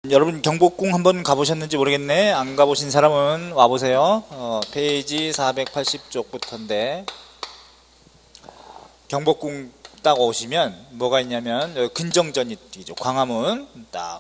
여러분 경복궁 한번 가보셨는지 모르겠네. 안 가보신 사람은 와보세요. 페이지 480쪽부터인데 경복궁 딱 오시면 뭐가 있냐면 여기 근정전이 있죠. 광화문 딱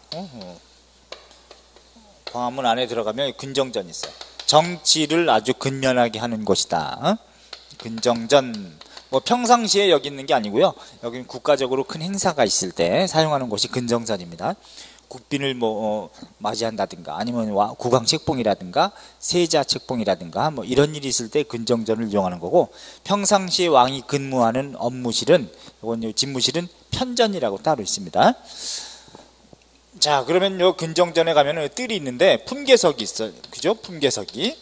광화문 안에 들어가면 근정전이 있어요. 정치를 아주 근면하게 하는 곳이다. 근정전 뭐 평상시에 여기 있는 게 아니고요. 여기는 국가적으로 큰 행사가 있을 때 사용하는 곳이 근정전입니다. 국빈을 맞이한다든가 아니면 국왕 책봉이라든가 세자 책봉이라든가 뭐 이런 일이 있을 때 근정전을 이용하는 거고, 평상시에 왕이 근무하는 업무실은, 이건 집무실은 편전이라고 따로 있습니다. 자, 그러면 요 근정전에 가면은 뜰이 있는데 품계석이 있어요. 그죠? 품계석이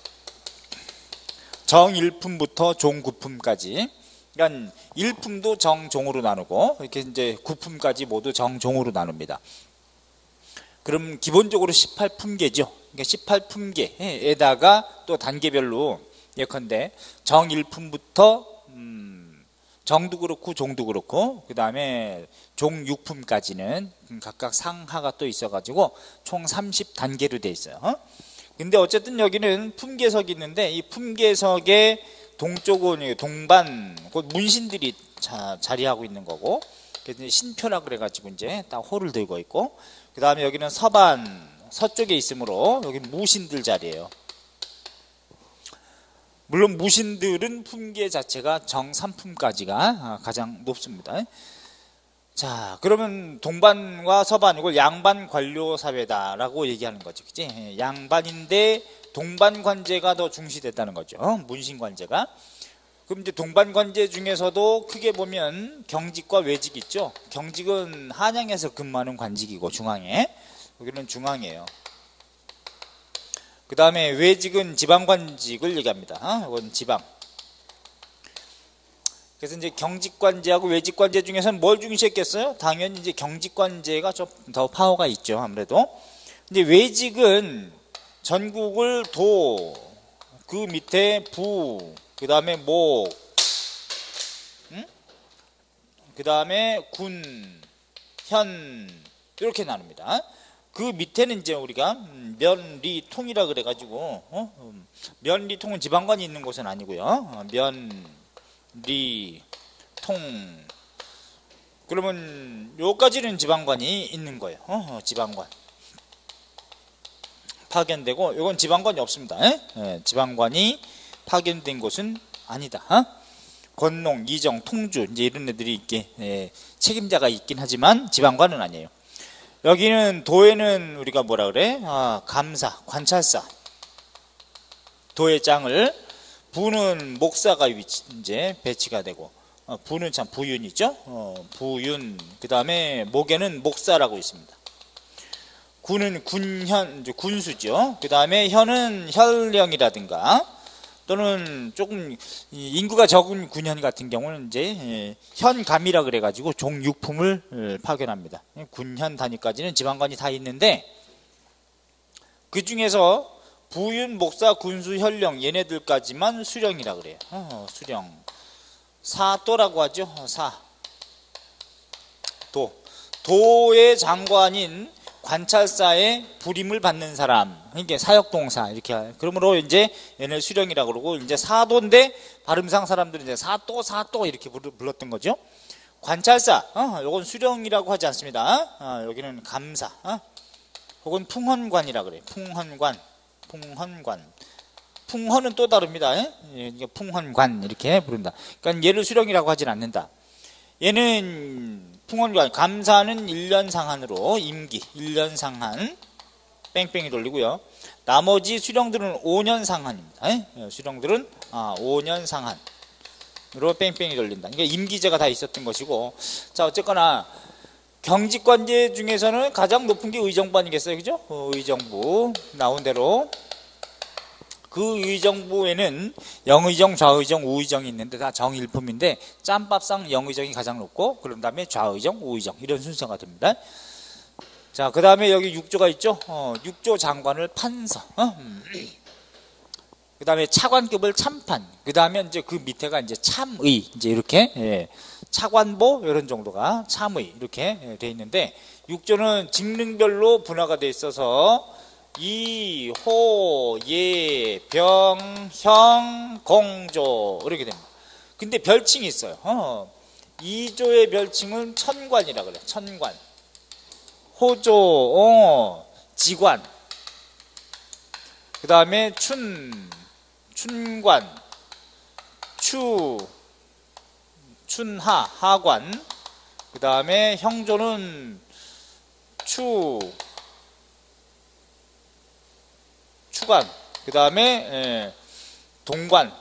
정 1품부터 종 9품까지, 그러니까 1품도 정, 종으로 나누고 이렇게 이제 9품까지 모두 정, 종으로 나눕니다. 그럼 기본적으로 18품계죠. 그러니까 18품계에다가 또 단계별로 예컨대 정 1품부터 정도 그렇고 종도 그렇고 그 다음에 종 6품까지는 각각 상하가 또 있어가지고 총 30단계로 돼 있어요. 근데 어쨌든 여기는 품계석이 있는데 이 품계석의 동쪽은 동반, 곧 문신들이 자리하고 있는 거고, 그래서 신표라 그래가지고 이제 딱 호를 들고 있고, 그 다음에 여기는 서반, 서쪽에 있으므로 여기 무신들 자리예요. 물론 무신들은 품계 자체가 정 3품까지가 가장 높습니다. 자, 그러면 동반과 서반, 이걸 양반 관료 사회다라고 얘기하는 거죠. 그치? 양반인데 동반 관제가 더 중시됐다는 거죠. 문신 관제가. 그럼 이제 동반 관제 중에서도 크게 보면 경직과 외직 있죠. 경직은 한양에서 근무하는 관직이고 중앙에, 여기는 중앙이에요. 그 다음에 외직은 지방관직을 얘기합니다. 이건 지방. 그래서 이제 경직관제하고 외직관제 중에서는 뭘 중시했겠어요? 당연히 이제 경직관제가 좀 더 파워가 있죠. 아무래도. 근데 외직은 전국을 도, 그 밑에 부, 그 다음에 목, 그 다음에 군, 현, 이렇게 나눕니다. 그 밑에는 이제 우리가 면리통이라 그래가지고, 면리통은 지방관이 있는 곳은 아니고요. 면리통. 그러면 요까지는 지방관이 있는 거예요. 지방관. 파견되고, 요건 지방관이 없습니다. 지방관이 파견된 곳은 아니다. 권농, 이정, 통주 이제 이런 애들이 있게 책임자가 있긴 하지만 지방관은 아니에요. 여기는 도에는 우리가 뭐라 그래? 감사, 관찰사, 도의장을, 부는 목사가 이제 배치가 되고, 부는 참 부윤이죠. 부윤. 그 다음에 목에는 목사라고 있습니다. 군은 군현, 군수죠. 그 다음에 현은 혈령이라든가 또는 조금 인구가 적은 군현 같은 경우는 이제 현감이라 그래가지고 종 6품을 파견합니다. 군현 단위까지는 지방관이 다 있는데 그 중에서 부윤, 목사, 군수, 혈령 얘네들까지만 수령이라 그래요. 수령. 사도라고 하죠. 도의 장관인 관찰사의 부림을 받는 사람, 이게 사역동사 이렇게. 그러므로 이제 얘네 수령이라고 그러고, 이제 사도인데 발음상 사람들은 이제 사도 이렇게 불렀던 거죠. 관찰사, 요건 수령이라고 하지 않습니다. 여기는 감사, 혹은 풍헌관이라 그래요. 풍헌관. 풍헌은 또 다릅니다. 풍헌관 이렇게 부른다. 그러니까 얘를 수령이라고 하진 않는다. 얘는 풍헌관, 감사는 1년 상한으로 임기 1년 상한 뺑뺑이 돌리고요. 나머지 수령들은 5년 상한입니다. 수령들은 5년 상한으로 뺑뺑이 돌린다. 그러니까 임기제가 다 있었던 것이고, 자, 어쨌거나 경직관제 중에서는 가장 높은 게 의정부 아니겠어요, 그죠? 의정부 나온 대로. 그 의정부에는 영의정, 좌의정, 우의정이 있는데 다 정일품인데 짬밥상 영의정이 가장 높고, 그런 다음에 좌의정, 우의정 이런 순서가 됩니다. 자, 그 다음에 여기 6조가 있죠. 6조 장관을 판서. 그 다음에 차관급을 참판. 그 다음에 이제 그 밑에가 이제 참의. 이제 이렇게 차관보 이런 정도가 참의 이렇게 돼 있는데, 육조는 직능별로 분화가 돼 있어서 이, 호, 예, 병, 형, 공조 이렇게 됩니다. 근데 별칭이 있어요. 이조의 별칭은 천관이라 그래. 천관. 호조, 지관. 그 다음에 춘관, 춘하, 하관. 그 다음에 형조는 추관. 그 다음에 동관.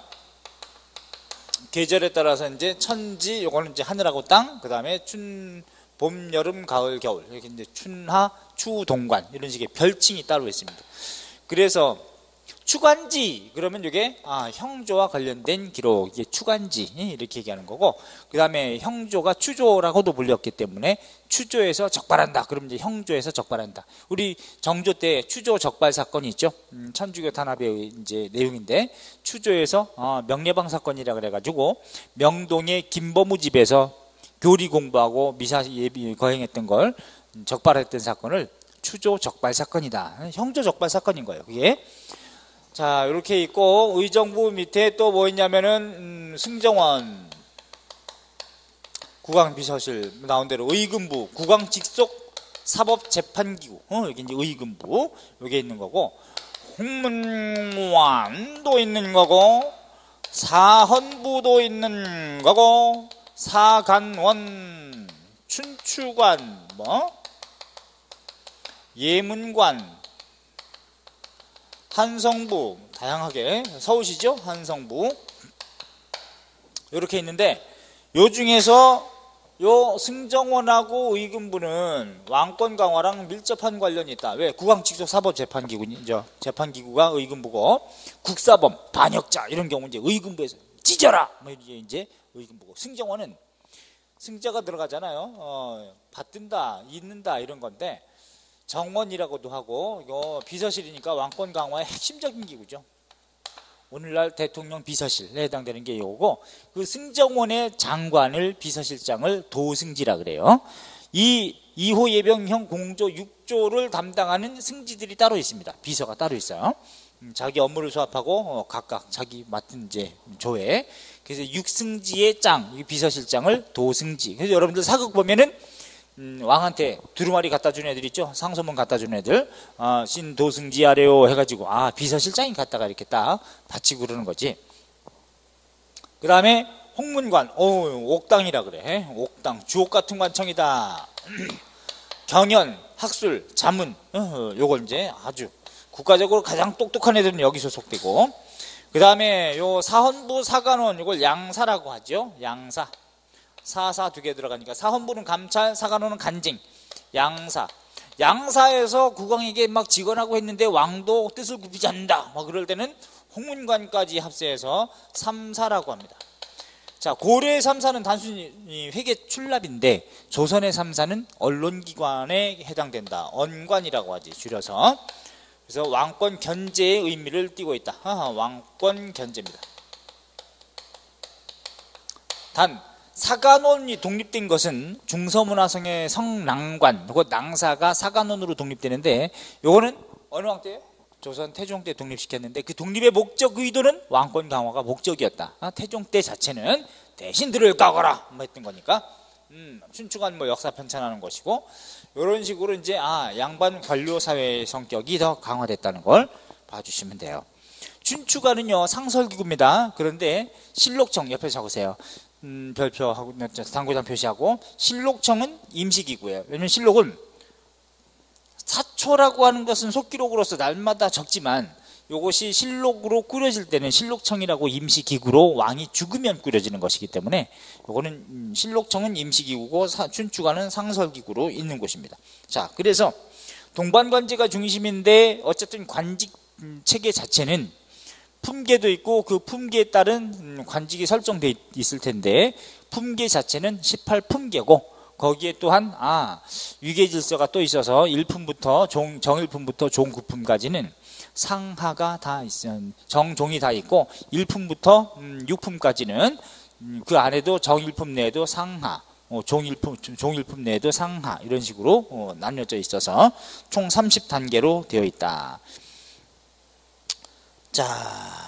계절에 따라서 이제 천지, 요거는 이제 하늘하고 땅. 그 다음에 봄, 여름, 가을, 겨울. 이렇게 이제 춘하, 추, 동관. 이런 식의 별칭이 따로 있습니다. 그래서 추관지 그러면 이게 형조와 관련된 기록, 이게 추관지 이렇게 얘기하는 거고, 그 다음에 형조가 추조라고도 불렸기 때문에 추조에서 적발한다. 그러면 이제 형조에서 적발한다. 우리 정조 때 추조 적발 사건이 있죠. 천주교 탄압의 이제 내용인데, 추조에서 명례방 사건이라 그래가지고 명동의 김범우 집에서 교리 공부하고 미사 예비 거행했던 걸 적발했던 사건을 추조 적발 사건이다. 형조 적발 사건인 거예요, 그게. 자, 이렇게 있고, 의정부 밑에 또 뭐 있냐면은 승정원, 국왕비서실 나온 대로 의금부, 국왕직속 사법재판기구, 여기 이제 의금부, 여기 있는 거고, 홍문관도 있는 거고, 사헌부도 있는 거고, 사간원, 춘추관, 예문관, 한성부, 다양하게 서울시죠, 한성부. 이렇게 있는데, 요 중에서 요 승정원하고 의금부는 왕권 강화랑 밀접한 관련이 있다. 왜? 국왕직속 사법재판기구죠. 재판기구가 의금부고, 국사범, 반역자 이런 경우 이제 의금부에서 찢어라, 이제 의금부고, 승정원은 승자가 들어가잖아요. 받든다, 잇는다 이런 건데, 정원이라고도 하고, 이거 비서실이니까 왕권 강화의 핵심적인 기구죠. 오늘날 대통령 비서실에 해당되는 게 이거고, 그 승정원의 장관을, 비서실장을 도승지라 그래요. 이 2호 예병형 공조 6조를 담당하는 승지들이 따로 있습니다. 비서가 따로 있어요. 자기 업무를 수합하고 각각 자기 맡은 이제 조에. 그래서 6승지의 짱, 비서실장을 도승지. 그래서 여러분들 사극 보면은 왕한테 두루마리 갖다 준 애들 있죠? 상소문 갖다 준 애들, 신도승지 아래요 해가지고, 비서실장이 갖다가 이렇게 딱 바치고 그러는 거지. 그 다음에 홍문관, 옥당이라 그래. 옥당, 주옥 같은 관청이다. 경연, 학술, 자문, 요걸 이제 아주 국가적으로 가장 똑똑한 애들은 여기 소속되고, 그 다음에 요 사헌부, 사간원, 이걸 양사라고 하죠. 양사. 사사 두 개 들어가니까 사헌부는 감찰, 사간원은 간징, 양사. 양사에서 국왕에게 막 직언하고 했는데 왕도 뜻을 굽히지 않는다. 그럴 때는 홍문관까지 합세해서 삼사라고 합니다. 자, 고려의 삼사는 단순히 회계 출납인데 조선의 삼사는 언론기관에 해당된다. 언관이라고 하지, 줄여서. 그래서 왕권 견제의 의미를 띠고 있다. 왕권 견제입니다. 단 사간원이 독립된 것은 중서문화성의 성랑관, 그리고 낭사가 사간원으로 독립되는데, 요거는 어느 왕 때예요? 조선 태종 때 독립시켰는데, 그 독립의 목적 의도는 왕권 강화가 목적이었다. 태종 때 자체는 대신 들을 까거라 했던 거니까, 춘추관 역사 편찬하는 것이고, 이런 식으로 이제 양반 관료 사회의 성격이 더 강화됐다는 걸 봐주시면 돼요. 춘추관은요 상설기구입니다. 그런데 실록청 옆에 적으세요. 별표하고 당구장 표시하고, 실록청은 임시기구예요. 왜냐면 실록은 사초라고 하는 것은 속기록으로서 날마다 적지만, 이것이 실록으로 꾸려질 때는 실록청이라고 임시기구로 왕이 죽으면 꾸려지는 것이기 때문에 이거는 실록청은 임시기구고 춘추관은 상설기구로 있는 곳입니다. 자, 그래서 동반관제가 중심인데 어쨌든 관직 체계 자체는 품계도 있고 그 품계에 따른 관직이 설정돼 있을 텐데, 품계 자체는 18품계고 거기에 또한 위계질서가 또 있어서 1품부터 정일품부터 종구품까지는 상하가 다 있어, 정종이 다 있고 1품부터 6품까지는 그 안에도 정일품 내에도 상하, 종일품 내에도 상하 이런 식으로 나뉘어져 있어서 총 30단계로 되어 있다. 자,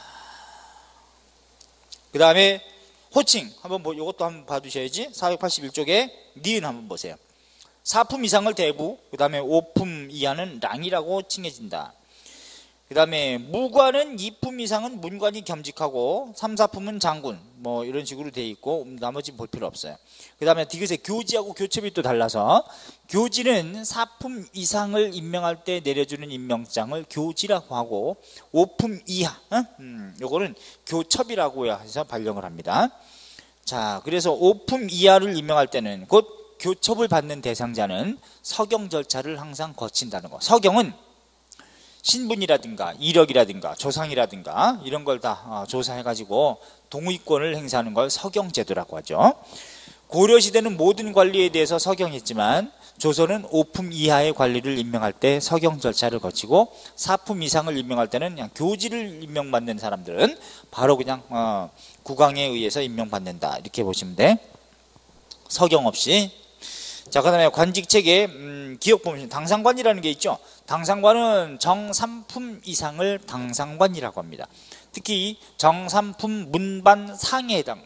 그 다음에 호칭 한번 이것도 한번 봐두셔야지. 481쪽에 니은 한번 보세요. 4품 이상을 대부, 그 다음에 5품 이하는 랑이라고 칭해진다. 그 다음에 무관은 2품 이상은 문관이 겸직하고 3, 4품은 장군 뭐 이런 식으로 돼 있고 나머지 볼 필요 없어요. 그 다음에 디귿의 교지하고 교첩이 또 달라서 교지는 4품 이상을 임명할 때 내려주는 임명장을 교지라고 하고 5품 이하 요거는 교첩이라고 해서 발령을 합니다. 자, 그래서 5품 이하를 임명할 때는 곧 교첩을 받는 대상자는 서경 절차를 항상 거친다는 거. 서경은 신분이라든가 이력이라든가 조상이라든가 이런 걸 다 조사해가지고 동의권을 행사하는 걸 서경제도라고 하죠. 고려시대는 모든 관리에 대해서 서경했지만 조선은 5품 이하의 관리를 임명할 때 서경 절차를 거치고 4품 이상을 임명할 때는 그냥 교지를 임명받는 사람들은 바로 그냥 국왕에 의해서 임명받는다 이렇게 보시면 돼. 서경 없이. 자, 그 다음에 관직체계 기억 보면 당상관이라는 게 있죠. 당상관은 정3품 이상을 당상관이라고 합니다. 특히 정3품 문반 상에 해당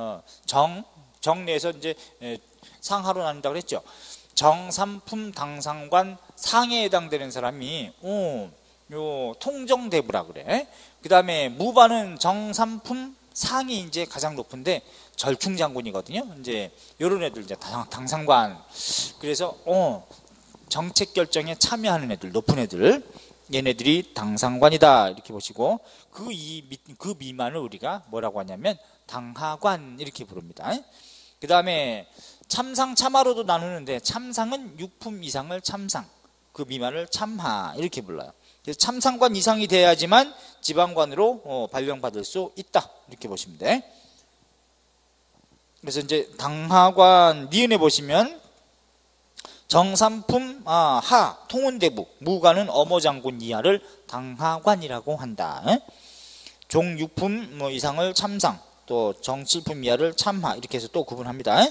정 내에서 이제 상하로 나눈다고 그랬죠. 정3품 당상관 상에 해당되는 사람이 요 통정대부라 그래. 그 다음에 무반은 정3품 상이 이제 가장 높은데 절충장군이거든요. 이제 요런 애들 이제 당상관. 그래서 정책 결정에 참여하는 애들, 높은 애들, 얘네들이 당상관이다 이렇게 보시고 그 미만을 우리가 뭐라고 하냐면 당하관 이렇게 부릅니다. 그 다음에 참상, 참하로도 나누는데 참상은 6품 이상을 참상, 그 미만을 참하 이렇게 불러요. 그래서 참상관 이상이 돼야지만 지방관으로 발령받을 수 있다 이렇게 보시면 돼. 그래서 이제 당하관 니은에 보시면 정삼품 하 통운대부 무관은 어머장군 이하를 당하관이라고 한다. 종 6품 이상을 참상, 또 정 7품 이하를 참하 이렇게 해서 또 구분합니다.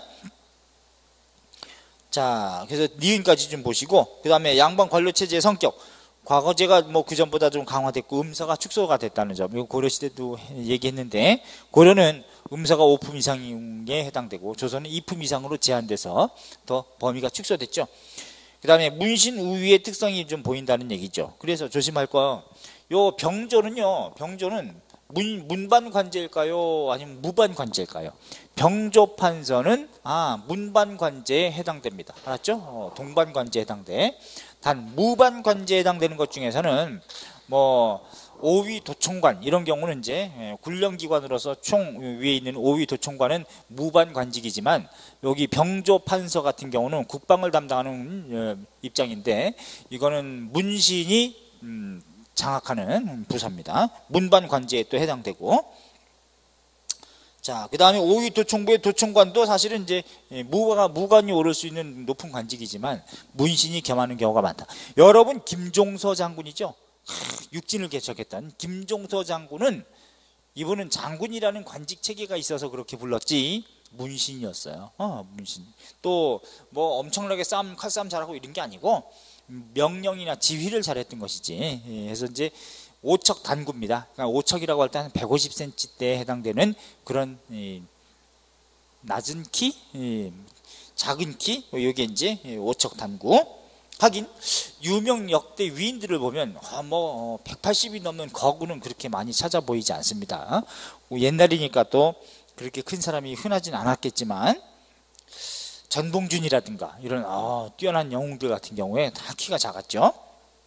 자, 그래서 니은까지 좀 보시고 그 다음에 양반 관료체제의 성격. 과거제가 그 전보다 좀 강화됐고 음서가 축소가 됐다는 점. 이거 고려시대도 얘기했는데 고려는 음서가 5품 이상에 해당되고 조선은 2품 이상으로 제한돼서 더 범위가 축소됐죠. 그 다음에 문신 우위의 특성이 좀 보인다는 얘기죠. 그래서 조심할 거, 요 병조는요, 병조는 문반 관제일까요? 아니면 무반 관제일까요? 병조 판서는 문반 관제에 해당됩니다. 알았죠? 동반 관제에 해당돼. 단 무반 관제에 해당되는 것 중에서는 오위 도총관 이런 경우는 이제 군령기관으로서 총 위에 있는 오위 도총관은 무반 관직이지만 여기 병조 판서 같은 경우는 국방을 담당하는 입장인데 이거는 문신이 장악하는 부서입니다. 문반 관제에 또 해당되고. 자, 그 다음에 오위 도총부의 도총관도 사실은 이제 무관이 오를 수 있는 높은 관직이지만 문신이 겸하는 경우가 많다. 여러분 김종서 장군이죠. 육진을 개척했던 김종서 장군은 이분은 장군이라는 관직 체계가 있어서 그렇게 불렀지 문신이었어요. 문신. 또 엄청나게 칼싸움 잘하고 이런 게 아니고 명령이나 지휘를 잘했던 것이지. 그래서 이제 오척 단구입니다. 그러니까 오척이라고 할 때 한 150cm대에 해당되는 그런 낮은 키, 작은 키, 이게 이제 오척 단구. 하긴 유명 역대 위인들을 보면 180이 넘는 거구는 그렇게 많이 찾아 보이지 않습니다. 옛날이니까 또 그렇게 큰 사람이 흔하진 않았겠지만 전봉준이라든가 이런 뛰어난 영웅들 같은 경우에 다 키가 작았죠.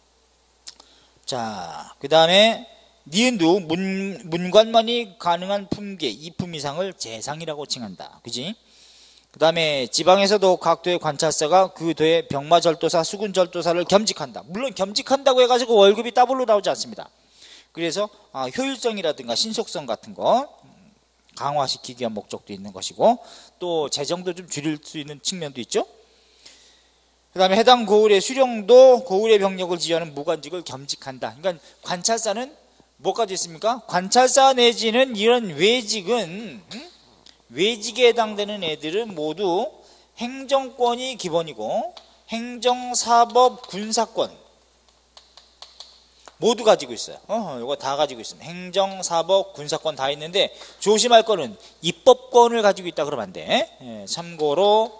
자, 그 다음에 니은도 문관만이 가능한 품계 2품 이상을 재상이라고 칭한다. 그지? 그 다음에 지방에서도 각 도의 관찰사가 그 도의 병마절도사, 수군절도사를 겸직한다. 물론 겸직한다고 해가지고 월급이 더블로 나오지 않습니다. 그래서 효율성이라든가 신속성 같은 거 강화시키기 위한 목적도 있는 것이고 또 재정도 좀 줄일 수 있는 측면도 있죠. 그 다음에 해당 고을의 수령도 고을의 병력을 지휘하는 무관직을 겸직한다. 그러니까 관찰사는 뭐까지 있습니까? 관찰사 내지는 이런 외직은 외직에 해당되는 애들은 모두 행정권이 기본이고 행정사법 군사권 모두 가지고 있어요. 이거 다 가지고 있습니다. 행정사법 군사권 다 있는데 조심할 거는 입법권을 가지고 있다 그러면 안 돼. 예, 참고로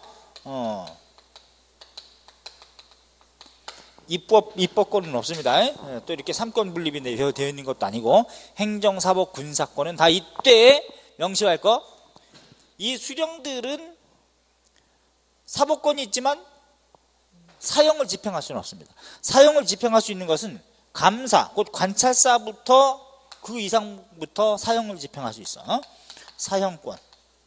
입법권은 없습니다. 또 이렇게 삼권 분립이 되어 있는 것도 아니고 행정사법 군사권은 다 이때 명시할 거. 이 수령들은 사법권이 있지만 사형을 집행할 수는 없습니다. 사형을 집행할 수 있는 것은 감사, 곧 관찰사부터 그 이상부터 사형을 집행할 수 있어. 사형권.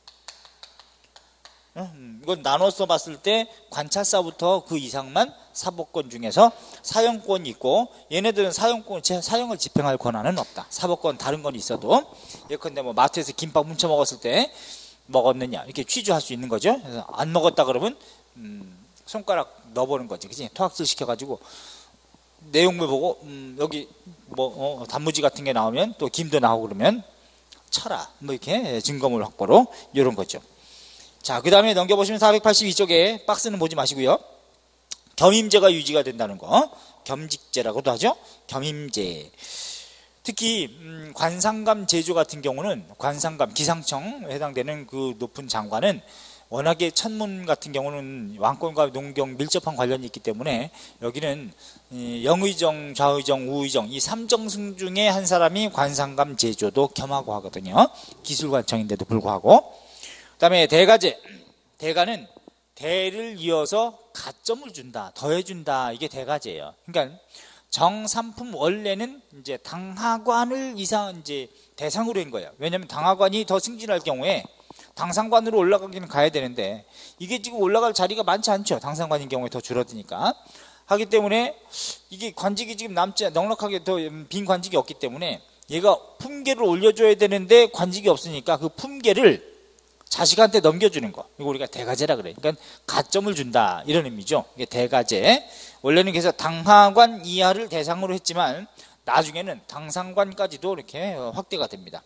이건 나눠서 봤을 때 관찰사부터 그 이상만 사법권 중에서 사형권이 있고, 얘네들은 사형을 집행할 권한은 없다. 사법권 다른 건 있어도. 예컨대 뭐 마트에서 김밥 훔쳐 먹었을 때 먹었느냐 이렇게 취조할 수 있는 거죠. 그래서 안 먹었다 그러면 손가락 넣어보는 거지, 그치? 토학질 시켜가지고 내용물 보고 여기 뭐 단무지 같은 게 나오면 또 김도 나오고 그러면 쳐라 뭐 이렇게 증거물 확보로 이런 거죠. 자, 그 다음에 넘겨보시면 482쪽에 박스는 보지 마시고요. 겸임제가 유지가 된다는 거, 겸직제라고도 하죠. 겸임제. 특히 관상감 제조 같은 경우는 관상감 기상청 해당되는 그 높은 장관은 워낙에 천문 같은 경우는 왕권과 농경 밀접한 관련이 있기 때문에 여기는 영의정, 좌의정, 우의정 이 삼정승 중에 한 사람이 관상감 제조도 겸하고 하거든요. 기술관청인데도 불구하고. 그 다음에 대가제. 대가는 대를 이어서 가점을 준다, 더해준다. 이게 대가제예요. 그러니까 정삼품 원래는 이제 당하관을 이제 대상으로 한 거예요. 왜냐하면 당하관이 더 승진할 경우에 당상관으로 올라가기는 가야 되는데 이게 지금 올라갈 자리가 많지 않죠. 당상관인 경우에 더 줄어드니까. 하기 때문에 이게 관직이 지금 넉넉하게 더 빈 관직이 없기 때문에 얘가 품계를 올려줘야 되는데 관직이 없으니까 그 품계를 자식한테 넘겨주는 거. 이거 우리가 대가제라 그래요. 그러니까 가점을 준다 이런 의미죠. 이게 대가제. 원래는 그래서 당하관 이하를 대상으로 했지만 나중에는 당상관까지도 이렇게 확대가 됩니다.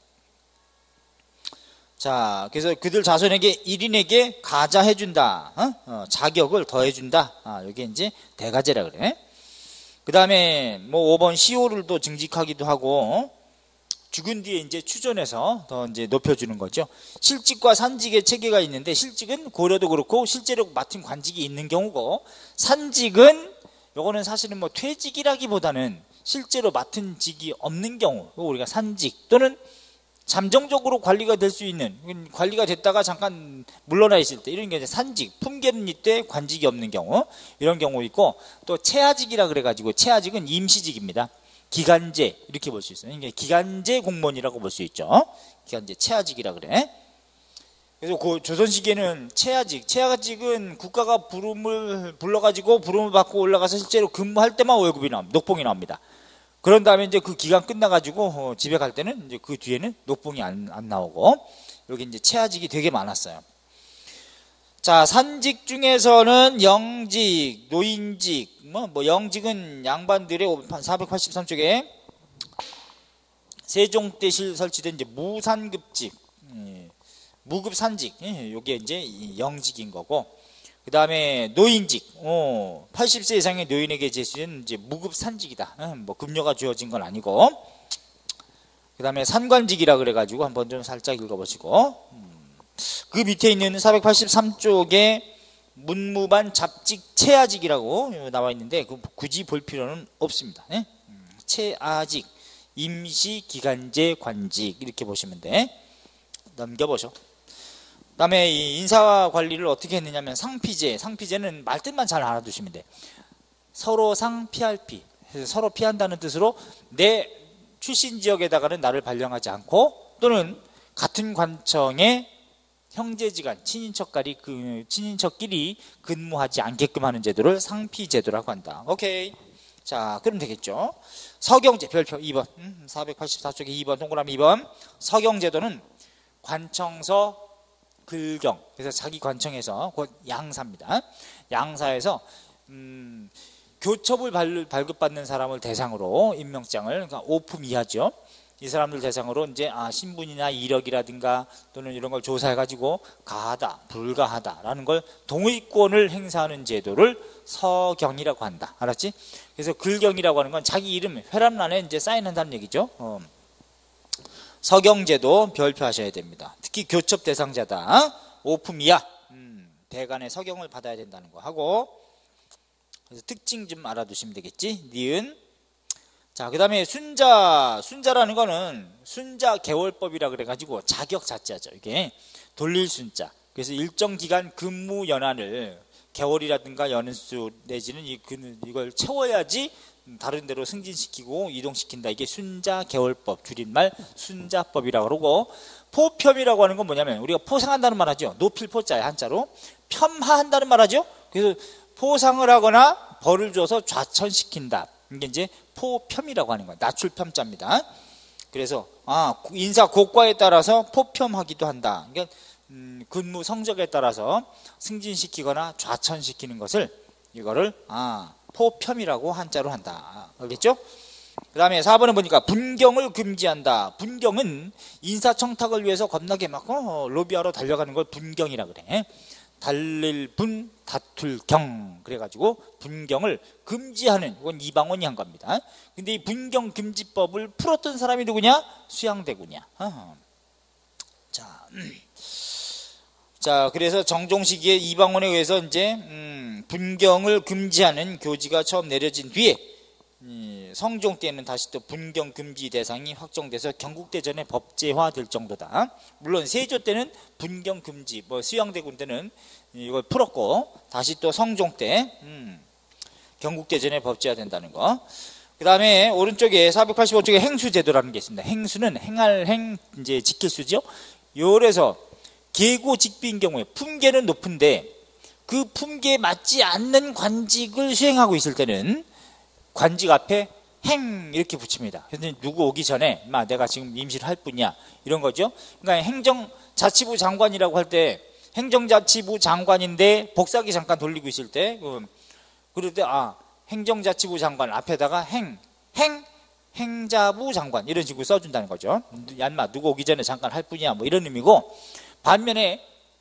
자, 그래서 그들 자손에게 1인에게 가자해준다. 자격을 더해준다. 이게 이제 대가제라 그래. 그 다음에 뭐 5번 시호를 또 증직하기도 하고, 죽은 뒤에 이제 추존해서 더 이제 높여주는 거죠. 실직과 산직의 체계가 있는데, 실직은 고려도 그렇고 실제로 맡은 관직이 있는 경우고, 산직은 요거는 사실은 뭐 퇴직이라기보다는 실제로 맡은 직이 없는 경우, 우리가 산직 또는 잠정적으로 관리가 될 수 있는, 관리가 됐다가 잠깐 물러나 있을 때, 이런 게 이제 산직, 품계는 이때 관직이 없는 경우, 이런 경우 있고, 또 체하직이라 그래가지고, 체하직은 임시직입니다. 기간제, 이렇게 볼 수 있어요. 이게 기간제 공무원이라고 볼 수 있죠. 기간제, 체하직이라 그래. 그래서 그 조선시기에는 체하직은 국가가 불러가지고 부름을 받고 올라가서 실제로 근무할 때만 월급이 나옵니다. 녹봉이 나옵니다. 그런 다음에 이제 그 기간 끝나가지고 집에 갈 때는 이제 그 뒤에는 녹봉이 안 나오고, 여기 이제 체하직이 되게 많았어요. 자, 산직 중에서는 영직, 노인직, 뭐 영직은 양반들의 483쪽에 세종 때 설치된 이제 무산급직, 무급산직, 요게 이제 영직인 거고, 그 다음에 노인직, 80세 이상의 노인에게 제시된 이제 무급산직이다. 뭐 급료가 주어진 건 아니고. 그 다음에 산관직이라 그래가지고 한번 좀 살짝 읽어보시고, 그 밑에 있는 483쪽에 문무반 잡직 체하직이라고 나와 있는데 굳이 볼 필요는 없습니다. 체하직, 임시기간제 관직 이렇게 보시면 돼. 넘겨보셔. 그 다음에 이 인사 관리를 어떻게 했느냐면 상피제는 말뜻만 잘 알아두시면 돼. 서로상 피할 피, 서로 피한다는 뜻으로 내 출신 지역에다가는 나를 발령하지 않고, 또는 같은 관청에 형제지간, 친인척끼리 근무하지 않게끔 하는 제도를 상피제도라고 한다. 오케이. 자, 그럼 되겠죠. 서경제, 별표 2번. 484쪽에 2번, 동그라미 2번. 서경제도는 관청서 글경. 그래서 자기 관청에서, 곧 양사입니다. 양사에서, 교첩을 발급받는 사람을 대상으로 임명장을, 그러니까 5품 이하죠. 이 사람들 대상으로 이제 신분이나 이력이라든가 또는 이런 걸 조사해 가지고 가하다, 불가하다라는 걸 동의권을 행사하는 제도를 서경이라고 한다. 알았지? 그래서 글경이라고 하는 건 자기 이름 회람란에 이제 사인한다는 얘기죠. 서경제도 별표하셔야 됩니다. 특히 교첩 대상자다. 오품이야. 대간의 서경을 받아야 된다는 거 하고, 그래서 특징 좀 알아두시면 되겠지. 니은. 자, 그 다음에 순자라는 거는 순자 개월법이라 그래가지고 자격 자자죠. 이게 돌릴 순자. 그래서 일정 기간 근무 연한을 개월이라든가 연수 내지는 이걸 채워야지 다른 데로 승진시키고 이동시킨다. 이게 순자 개월법, 줄임말 순자법이라고 그러고, 포평이라고 하는 건 뭐냐면 우리가 포상한다는 말 하죠. 높일 포자에 한자로 폄하한다는 말 하죠. 그래서 포상을 하거나 벌을 줘서 좌천시킨다. 이게 이제 포평이라고 하는 거예요. 낮출 폄자입니다. 그래서 인사 고과에 따라서 포평하기도 한다. 그러니까 근무 성적에 따라서 승진시키거나 좌천시키는 것을 이거를 포평이라고 한자로 한다. 알겠죠? 그 다음에 4번에 보니까 분경을 금지한다. 분경은 인사청탁을 위해서 겁나게 막 로비하러 달려가는 걸 분경이라 그래. 달릴 분, 다툴 경. 그래가지고 분경을 금지하는, 이건 이방원이 한 겁니다. 근데 이 분경 금지법을 풀었던 사람이 누구냐? 수양대군이야. 자, 그래서 정종시기에 이방원에 의해서 이제 분경을 금지하는 교지가 처음 내려진 뒤에 성종 때는 다시 또 분경 금지 대상이 확정돼서 경국대전에 법제화될 정도다. 물론 세조 때는 분경 금지, 수양대군 때는 이걸 풀었고 다시 또 성종 때 경국대전에 법제화된다는 거. 그 다음에 오른쪽에 485쪽에 행수제도라는 게 있습니다. 행수는 행할 행 이제 지킬 수죠. 요래서 계고 직비인 경우에 품계는 높은데 그 품계에 맞지 않는 관직을 수행하고 있을 때는 관직 앞에 행 이렇게 붙입니다. 그래서 누구 오기 전에 내가 지금 임시를 할 뿐이야 이런 거죠. 그러니까 행정자치부 장관이라고 할 때 행정자치부 장관인데 복사기 잠깐 돌리고 있을 때 그럴 때 행정자치부 장관 앞에다가 행자부 장관 이런 식으로 써준다는 거죠. 누구 오기 전에 잠깐 할 뿐이야 이런 의미고, 반면에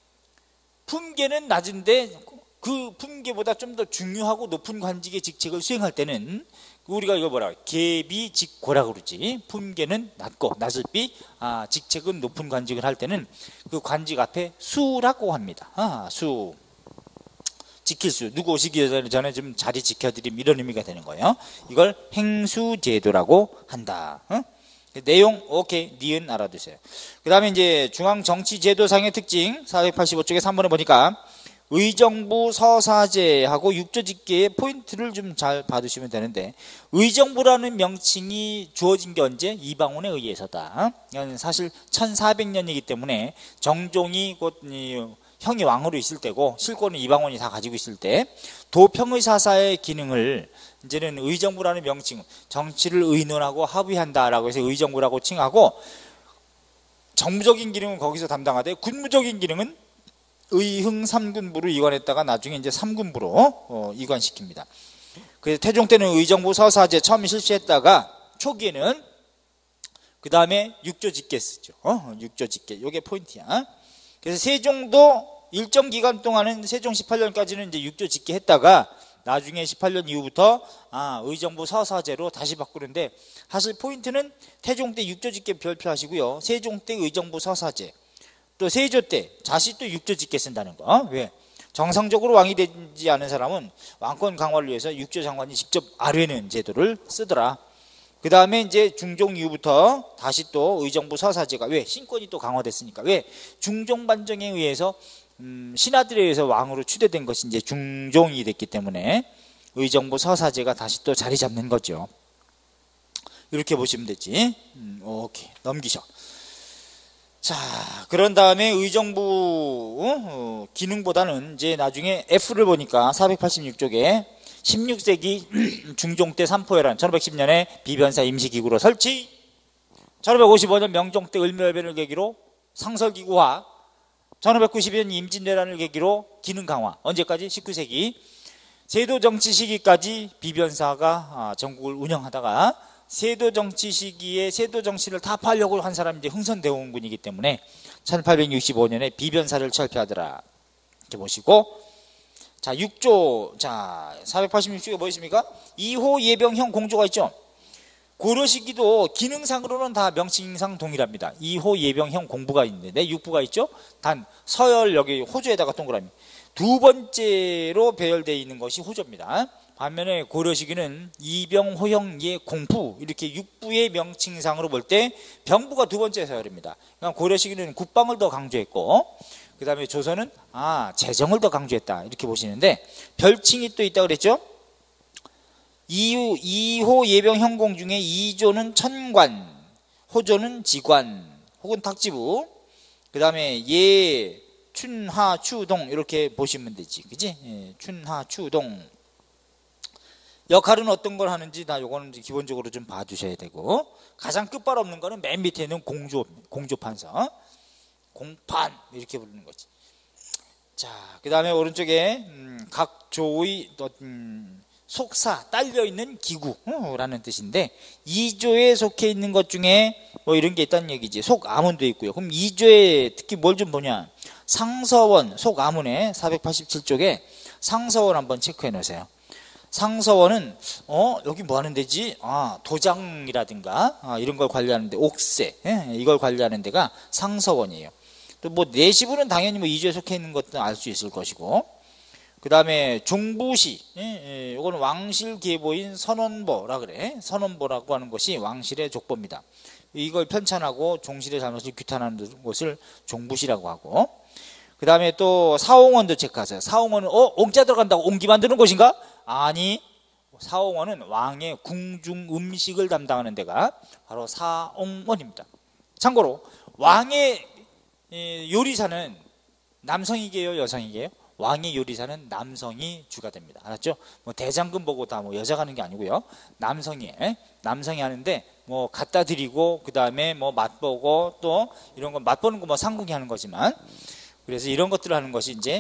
품계는 낮은데 그 품계보다 좀 더 중요하고 높은 관직의 직책을 수행할 때는 우리가 이거 계비직고라고 그러지. 품계는 낮고 낮을 비 직책은 높은 관직을 할 때는 그 관직 앞에 수라고 합니다. 수 지킬 수, 누구 오시기 전에 좀 자리 지켜드림 이런 의미가 되는 거예요. 이걸 행수제도라고 한다. 내용 오케이, 니은 알아두세요. 그 다음에 이제 중앙정치제도상의 특징 485쪽에 3번에 보니까 의정부 서사제하고 육조직계의 포인트를 좀 잘 봐두시면 되는데, 의정부라는 명칭이 주어진 게 언제? 이방원에 의해서다. 사실 1400년이기 때문에 정종이 곧 형이 왕으로 있을 때고 실권은 이방원이 다 가지고 있을 때 도평의 사사의 기능을 이제는 의정부라는 명칭, 정치를 의논하고 합의한다라고 해서 의정부라고 칭하고, 정무적인 기능은 거기서 담당하되 군무적인 기능은 의흥 3군부로 이관했다가 나중에 이제 3군부로 이관시킵니다. 그래서 태종 때는 의정부 서사제 처음 실시했다가 초기에는 그 다음에 육조직계 쓰죠. 육조직계, 요게 포인트야. 그래서 세종도 일정 기간 동안은 세종 18년까지는 이제 육조직계 했다가 나중에 18년 이후부터 의정부 서사제로 다시 바꾸는데, 사실 포인트는 태종 때 육조직계 별표하시고요, 세종 때 의정부 서사제, 또 세조 때 다시 또 육조직계 쓴다는 거. 왜? 정상적으로 왕이 되지 않은 사람은 왕권 강화를 위해서 육조장관이 직접 아뢰는 제도를 쓰더라. 그 다음에 이제 중종 이후부터 다시 또 의정부 서사제가, 왜? 신권이 또 강화됐으니까. 왜? 중종 반정에 의해서 신하들에 의해서 왕으로 추대된 것이 이제 중종이 됐기 때문에 의정부 서사제가 다시 또 자리 잡는 거죠. 이렇게 보시면 되지. 오케이, 넘기셔. 자, 그런 다음에 의정부 기능보다는 이제 나중에 F를 보니까 486쪽에 16세기 중종 때 삼포열한 1510년에 비변사 임시기구로 설치, 1555년 명종 때 을묘해변을 계기로 상설기구화, 1592년 임진왜란을 계기로 기능 강화. 언제까지? 19세기. 세도 정치 시기까지 비변사가 전국을 운영하다가 세도 정치 시기에 세도 정치를 타파하려고 한 사람이 이제 흥선대원군이기 때문에 1865년에 비변사를 철폐하더라. 이렇게 보시고, 자, 6조, 자, 486조가 뭐 있습니까? 2호 예병형 공조가 있죠? 고려 시기도 기능상으로는 다 명칭상 동일합니다. 2호 예병형 공부가 있는데, 육부가 있죠? 단, 서열 여기 호조에다가 동그라미. 두 번째로 배열되어 있는 것이 호조입니다. 반면에 고려 시기는 이병, 호형, 예, 공부 이렇게 육부의 명칭상으로 볼 때 병부가 두 번째 서열입니다. 그러니까 고려 시기는 국방을 더 강조했고, 그 다음에 조선은 재정을 더 강조했다 이렇게 보시는데, 별칭이 또 있다고 그랬죠. 2호 예병 형공 중에 2조는 천관, 호조는 지관 혹은 탁지부, 그 다음에 예, 춘하, 추동 이렇게 보시면 되지, 그지? 예, 춘하, 추동 역할은 어떤 걸 하는지 다 요거는 기본적으로 좀 봐두셔야 되고, 가장 끝발 없는 거는 맨 밑에 있는 공조판서, 공판 이렇게 부르는 거지. 자, 그 다음에 오른쪽에 각 조의 속사 딸려 있는 기구라는 뜻인데, 2조에 속해 있는 것 중에 뭐 이런 게 있다는 얘기지. 속아문도 있고요. 그럼 2조에 특히 뭘 좀 보냐, 상서원, 속아문에 487쪽에 상서원 한번 체크해 놓으세요. 상서원은 여기 뭐 하는 데지? 도장이라든가 이런 걸 관리하는데, 옥새 이걸 관리하는 데가 상서원이에요. 또 뭐 내시부는 당연히 뭐 2조에 속해 있는 것도 알 수 있을 것이고, 그 다음에 종부시, 이거는 왕실 계보인 선원보라 그래. 선원보라고 하는 것이 왕실의 족보입니다. 이걸 편찬하고 종실의 잘못을 규탄하는 것을 종부시라고 하고, 그 다음에 또 사홍원도 체크하세요. 사홍원은 옹자 들어간다고 옹기 만드는 곳인가? 아니, 사홍원은 왕의 궁중 음식을 담당하는 데가 바로 사홍원입니다. 참고로 왕의 요리사는 남성이게요, 여성이게요? 왕의 요리사는 남성이 주가 됩니다. 알았죠? 뭐 대장금 보고 다 뭐 여자가 하는 게 아니고요. 남성이 하는데, 뭐 갖다 드리고, 그 다음에 뭐 맛보고, 또 이런 거 맛보는 거 뭐 상궁이 하는 거지만, 그래서 이런 것들을 하는 것이 이제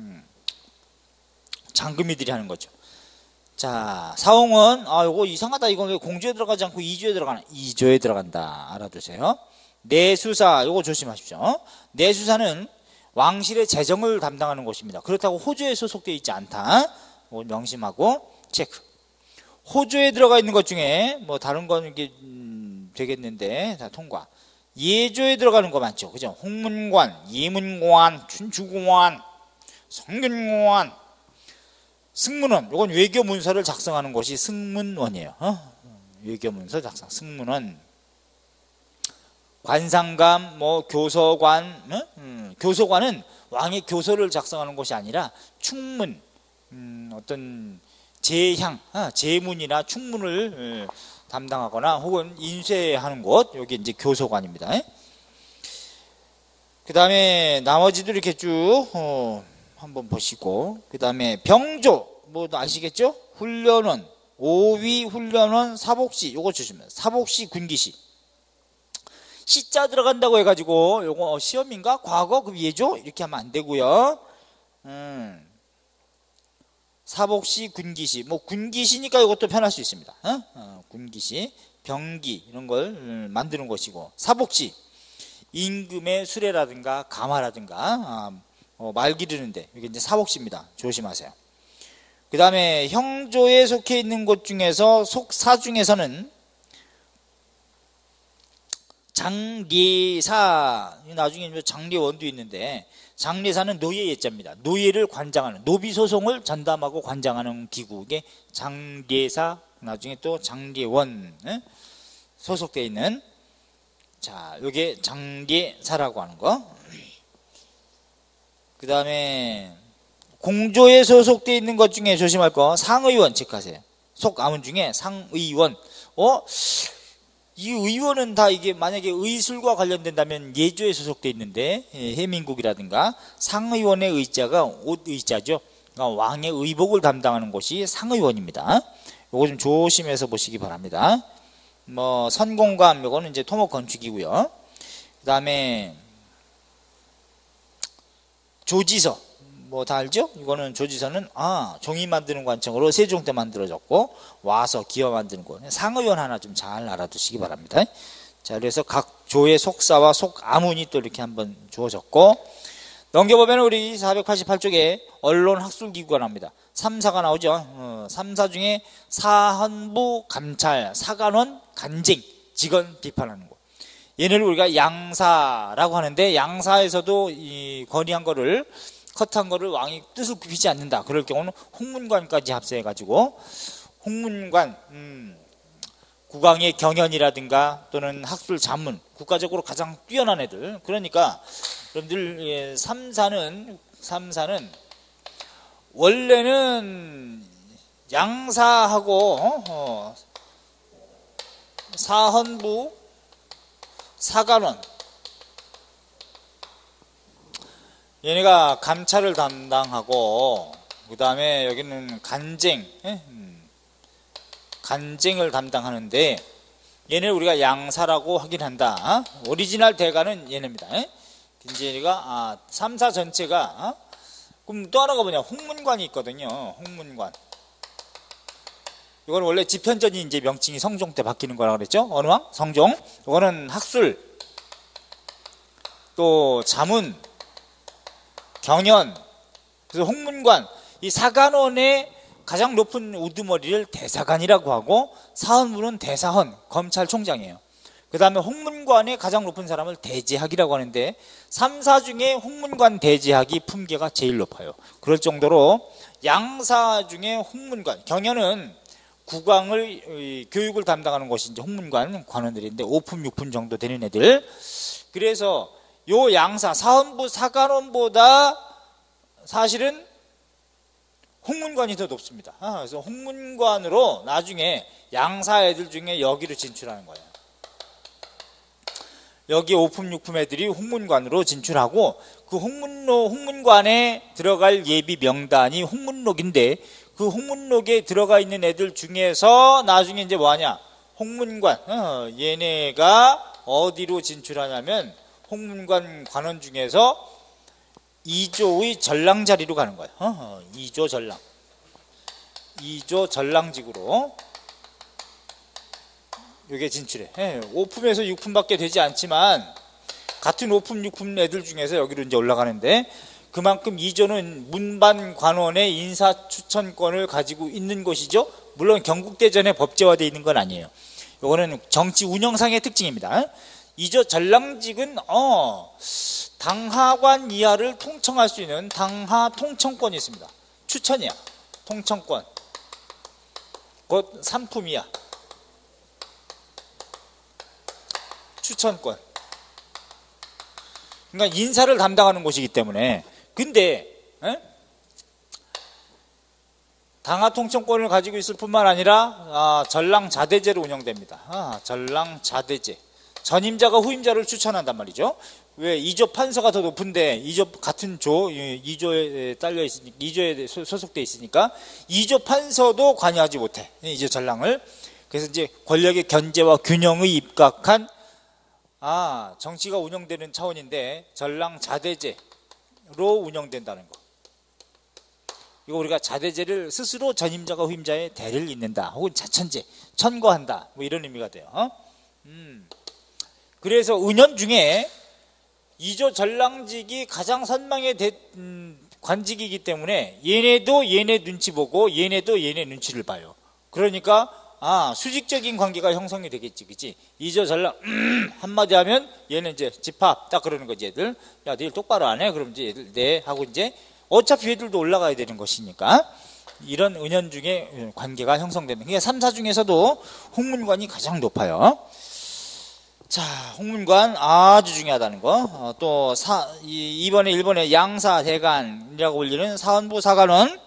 장금이들이 하는 거죠. 자, 사홍원, 요거 이상하다. 이거 왜 공조에 들어가지 않고 2조에 들어가나? 2조에 들어간다. 알아두세요. 내수사, 요거 조심하십시오. 내수사는 왕실의 재정을 담당하는 곳입니다. 그렇다고 호조에 소속되어 있지 않다. 명심하고 체크. 호조에 들어가 있는 것 중에 뭐 다른 거는 이게 되겠는데, 다 통과. 예조에 들어가는 거 많죠, 그죠? 홍문관, 예문관, 춘추관, 성균관, 승문원. 이건 외교 문서를 작성하는 곳이 승문원이에요. 외교 문서 작성, 승문원. 관상감, 뭐 교서관, 교서관은 왕의 교서를 작성하는 것이 아니라 충문, 어떤 제향, 제문이나 충문을 담당하거나 혹은 인쇄하는 곳, 여기 이제 교서관입니다. 그 다음에 나머지도 이렇게 쭉 한번 보시고, 그 다음에 병조, 뭐 아시겠죠? 훈련원, 오위 훈련원, 사복시, 요거 주시면 사복시 군기시. 시자 들어간다고 해가지고 요거 시험인가? 과거 그 예조? 이렇게 하면 안 되고요. 사복시, 군기시. 뭐 군기시니까 이것도 편할 수 있습니다. 군기시, 병기 이런 걸 만드는 것이고, 사복시 임금의 수레라든가 가마라든가 말 기르는데 이게 이제 사복시입니다. 조심하세요. 그 다음에 형조에 속해 있는 곳 중에서 속사 중에서는 장례사, 나중에 장례원도 있는데, 장례사는 노예 예자입니다. 노예를 관장하는, 노비 소송을 전담하고 관장하는 기구, 이게 장례사, 나중에 또 장례원 소속되어 있는, 자, 요게 장례사라고 하는 거. 그 다음에 공조에 소속되어 있는 것 중에 조심할 거, 상의원 체크하세요. 속아문 중에 상의원. 이 의원은 다 이게 만약에 의술과 관련된다면 예조에 소속되어 있는데, 해민국이라든가 상의원의 의자가 옷의자죠. 그러니까 왕의 의복을 담당하는 곳이 상의원입니다. 요거 좀 조심해서 보시기 바랍니다. 뭐 선공감, 요거는 이제 토목 건축이고요. 그 다음에 조지서, 뭐 다 알죠? 이거는 조지선은 종이 만드는 관청으로 세종 때 만들어졌고 와서 기어 만드는 거 상의원 하나 좀 잘 알아두시기 바랍니다. 자, 그래서 각 조의 속사와 속아문이 또 이렇게 한번 주어졌고 넘겨보면 우리 488쪽에 언론 학술기구가 나옵니다. 3사가 나오죠. 3사 중에 사헌부, 감찰, 사관원, 간쟁, 직원 비판하는 거. 얘네를 우리가 양사라고 하는데 양사에서도 이 건의한 거를 컷한 거를 왕이 뜻을 굽히지 않는다. 그럴 경우는 홍문관까지 합세해가지고 홍문관 국왕의 경연이라든가 또는 학술 자문 국가적으로 가장 뛰어난 애들 그러니까 여러분들 3사는 원래는 양사하고 사헌부 사관원 얘네가 감찰을 담당하고 그 다음에 여기는 간쟁을 담당하는데 얘네를 우리가 양사라고 하긴 한다. 오리지널 대가는 얘네입니다. 이제 얘가 3사 전체가 그럼 또 하나가 뭐냐 홍문관이 있거든요. 홍문관 이건 원래 집현전이 이제 명칭이 성종 때 바뀌는 거라고 그랬죠. 어느 왕? 성종. 이거는 학술 또 자문 경연 그래서 홍문관 이 사관원의 가장 높은 우두머리를 대사관이라고 하고 사헌부는 대사헌 검찰총장이에요. 그 다음에 홍문관의 가장 높은 사람을 대제학이라고 하는데 3사 중에 홍문관 대제학이 품계가 제일 높아요. 그럴 정도로 양사 중에 홍문관 경연은 국왕을 교육을 담당하는 곳이 이제 홍문관 관원들인데 5품 6품 정도 되는 애들. 그래서 요 양사 사헌부 사관원보다 사실은 홍문관이 더 높습니다. 그래서 홍문관으로 나중에 양사 애들 중에 여기로 진출하는 거예요. 여기 5품 6품 애들이 홍문관으로 진출하고 그 홍문관에 들어갈 예비 명단이 홍문록인데 그 홍문록에 들어가 있는 애들 중에서 나중에 이제 뭐하냐 홍문관 얘네가 어디로 진출하냐면 홍문관 관원 중에서 2조의 전랑 자리로 가는 거예요. 2조 전랑 2조 전랑직으로 이게 진출해. 5품에서 6품밖에 되지 않지만 같은 5품 6품 애들 중에서 여기로 이제 올라가는데 그만큼 2조는 문반 관원의 인사 추천권을 가지고 있는 것이죠. 물론 경국대전에 법제화되어 있는 건 아니에요. 이거는 정치 운영상의 특징입니다. 2조 전랑직은 당하관 이하를 통청할 수 있는 당하 통청권이 있습니다. 추천이야. 통청권. 곧 3품이야. 추천권. 그러니까 인사를 담당하는 곳이기 때문에 근데 당하 통청권을 가지고 있을 뿐만 아니라 전랑자대제로 운영됩니다. 전랑자대제. 전임자가 후임자를 추천한단 말이죠. 왜 2조 판서가 더 높은데 2조 같은 조 2조에 딸려 있으니까 2조에 소속돼 있으니까 2조 판서도 관여하지 못해. 2조 전랑을. 그래서 이제 권력의 견제와 균형의 입각한 정치가 운영되는 차원인데 전랑자대제로 운영된다는 거. 이거 우리가 자대제를 스스로 전임자가 후임자의 대를 잇는다. 혹은 자천제, 천거한다. 뭐 이런 의미가 돼요. 그래서 은연 중에 2조 전랑직이 가장 선망의 관직이기 때문에 얘네도 얘네 눈치 보고 얘네도 얘네 눈치를 봐요. 그러니까 수직적인 관계가 형성이 되겠지, 그치? 2조 전랑 한마디 하면 얘는 이제 집합 딱 그러는 거지. 얘들 야 너 일 똑바로 안 해? 그럼 이제 얘들 네 하고 이제 어차피 얘들도 올라가야 되는 것이니까 이런 은연중에 관계가 형성되는. 그러니까 3사 중에서도 홍문관이 가장 높아요. 자, 홍문관 아주 중요하다는 거. 또 이번에 일본의 양사 대관이라고 불리는 사헌부 사관원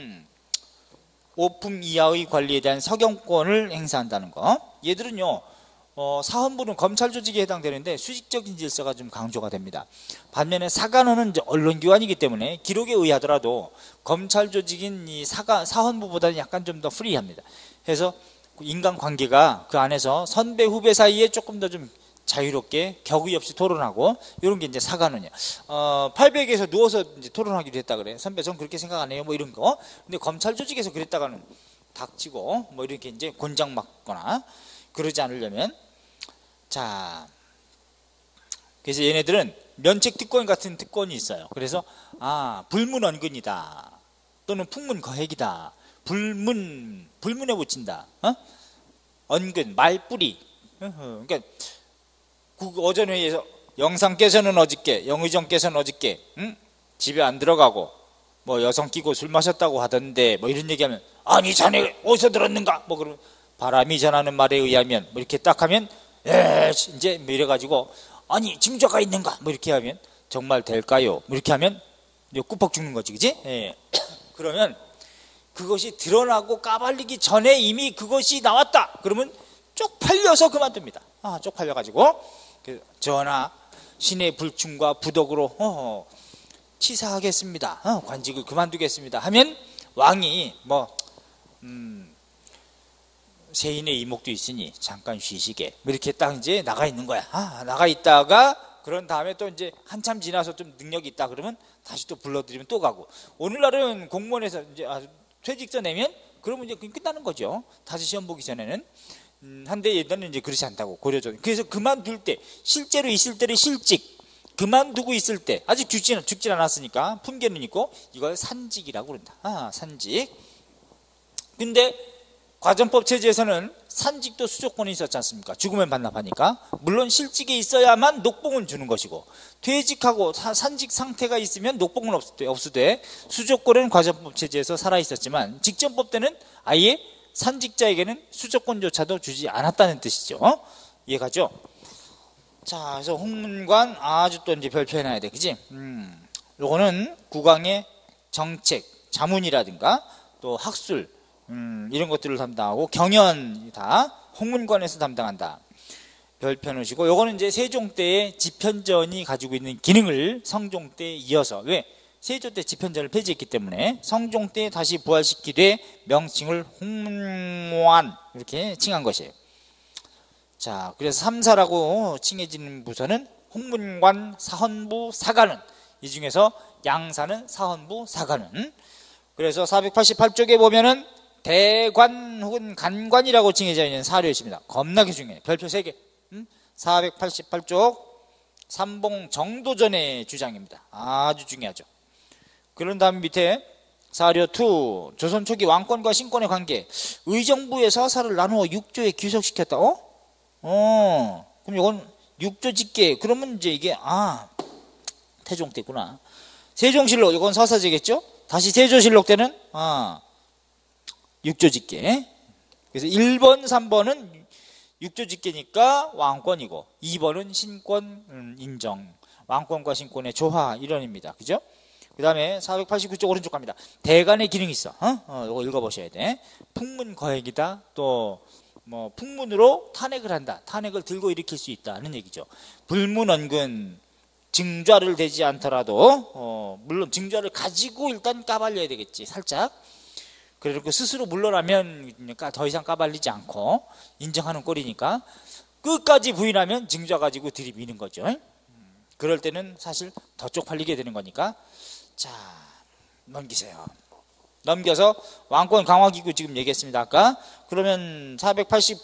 5품 이하의 관리에 대한 서경권을 행사한다는 거. 얘들은요 사헌부는 검찰 조직에 해당되는데 수직적인 질서가 좀 강조가 됩니다. 반면에 사관원은 이제 언론기관이기 때문에 기록에 의하더라도 검찰 조직인 이 사헌부보다는 약간 좀 더 프리합니다. 그래서 인간관계가 그 안에서 선배 후배 사이에 조금 더 좀 자유롭게 격의 없이 토론하고 이런 게 이제 사관원이야. 800에서 누워서 이제 토론하기로 했다 그래. 선배 전 그렇게 생각 안 해요. 뭐 이런 거. 근데 검찰 조직에서 그랬다가는 닥치고 뭐 이렇게 이제 곤장 맞거나 그러지 않으려면 자 그래서 얘네들은 면책 특권 같은 특권이 있어요. 그래서 불문언근이다 또는 풍문거액이다. 불문에 붙인다. 언근 말뿌리. 그러니까 어전 회의에서 영상께서는 어저께 영의정께서는 어저께 집에 안 들어가고 뭐 여성 끼고 술 마셨다고 하던데 뭐 이런 얘기하면 아니 자네 어디서 들었는가 뭐 그러면 바람이 전하는 말에 의하면 뭐 이렇게 딱 하면 이제 뭐 이래가지고 아니 증거가 있는가 뭐 이렇게 하면 정말 될까요 뭐 이렇게 하면 꾸벅 죽는 거지 그지? 예. 그러면 그것이 드러나고 까발리기 전에 이미 그것이 나왔다 그러면 쪽팔려서 그만둡니다. 쪽팔려가지고 전하 신의 불충과 부덕으로 치사하겠습니다. 관직을 그만두겠습니다 하면 왕이 뭐 세인의 이목도 있으니 잠깐 쉬시게 뭐 이렇게 딱 이제 나가 있는 거야. 나가 있다가 그런 다음에 또 이제 한참 지나서 좀 능력이 있다 그러면 다시 또 불러들이면 또 가고. 오늘날은 공무원에서 이제 퇴직서 내면 그러면 이제 끝나는 거죠. 다시 시험 보기 전에는. 한데 예전에는 이제 그렇지 않다고 고려죠. 그래서 그만둘 때 실제로 있을 때를 실직, 그만두고 있을 때 아직 죽진 않았으니까 품계는 있고 이걸 산직이라고 그런다. 산직. 근데 과전법 체제에서는 산직도 수조권이 있었지 않습니까? 죽으면 반납하니까. 물론 실직이 있어야만 녹봉은 주는 것이고 퇴직하고 산직 상태가 있으면 녹봉은 없으되 수조권은 과전법 체제에서 살아있었지만 직전법 때는 아예 산직자에게는 수조권조차도 주지 않았다는 뜻이죠. 이해가죠? 자, 그래서 홍문관 아주 또 이제 별표해놔야 돼, 그지? 요거는 국왕의 정책, 자문이라든가 또 학술 이런 것들을 담당하고 경연 다 홍문관에서 담당한다. 별표 놓으시고 요거는 이제 세종 때의 집현전이 가지고 있는 기능을 성종 때에 이어서 왜? 세조 때 집현전을 폐지했기 때문에 성종 때 다시 부활시키되 명칭을 홍문관 이렇게 칭한 것이에요. 자, 그래서 3사라고 칭해지는 부서는 홍문관, 사헌부, 사관원. 이 중에서 양사는 사헌부, 사관원. 그래서 488쪽에 보면은 대관 혹은 간관이라고 칭해져 있는 사료에 있습니다. 겁나게 중요해요. 별표 3개. 488쪽 삼봉 정도전의 주장입니다. 아주 중요하죠. 그런 다음 밑에 사료 2 조선 초기 왕권과 신권의 관계. 의정부의 서사를 나누어 6조에 귀속시켰다. 그럼 이건 6조 직계. 그러면 이제 이게 태종 때구나. 세종실록 이건 서사제겠죠. 다시 세조실록 때는 6조 직계. 그래서 1번 3번은 6조 직계니까 왕권이고 2번은 신권 인정. 왕권과 신권의 조화 이론입니다. 그죠? 그 다음에 489쪽 오른쪽 갑니다. 대간의 기능이 있어. 이거 읽어보셔야 돼. 풍문 거액이다. 또 뭐 풍문으로 탄핵을 한다. 탄핵을 들고 일으킬 수 있다는 얘기죠. 불문언근 증좌를 대지 않더라도 물론 증좌를 가지고 일단 까발려야 되겠지. 살짝. 그리고 스스로 물러나면 더 이상 까발리지 않고 인정하는 꼴이니까 끝까지 부인하면 증좌 가지고 들이미는 거죠. 그럴 때는 사실 더 쪽팔리게 되는 거니까. 자, 넘기세요. 넘겨서 왕권 강화기구 지금 얘기했습니다. 아까. 그러면 490,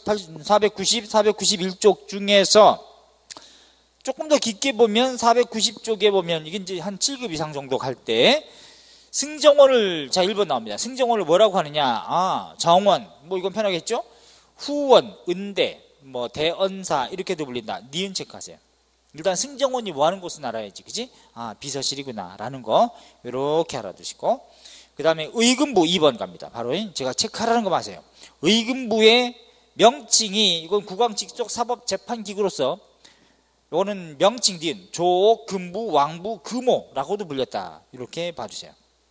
491쪽 중에서 조금 더 깊게 보면 490쪽에 보면 이게 이제 한 7급 이상 정도 갈 때 승정원을 1번 나옵니다. 승정원을 뭐라고 하느냐? 정원, 뭐 이건 편하겠죠? 후원, 은대, 뭐 대언사 이렇게도 불린다. 니은 체크하세요. 일단 승정원이 뭐 하는 곳은 알아야지, 그지? 비서실이구나 라는 거 이렇게 알아두시고, 그 다음에 의금부 2번 갑니다. 바로 제가 체크하라는 거 마세요. 의금부의 명칭이 이건 국왕 직속 사법재판기구로서 이거는 명칭 니은 조, 금부, 왕부, 금호라고도 불렸다. 이렇게 봐주세요.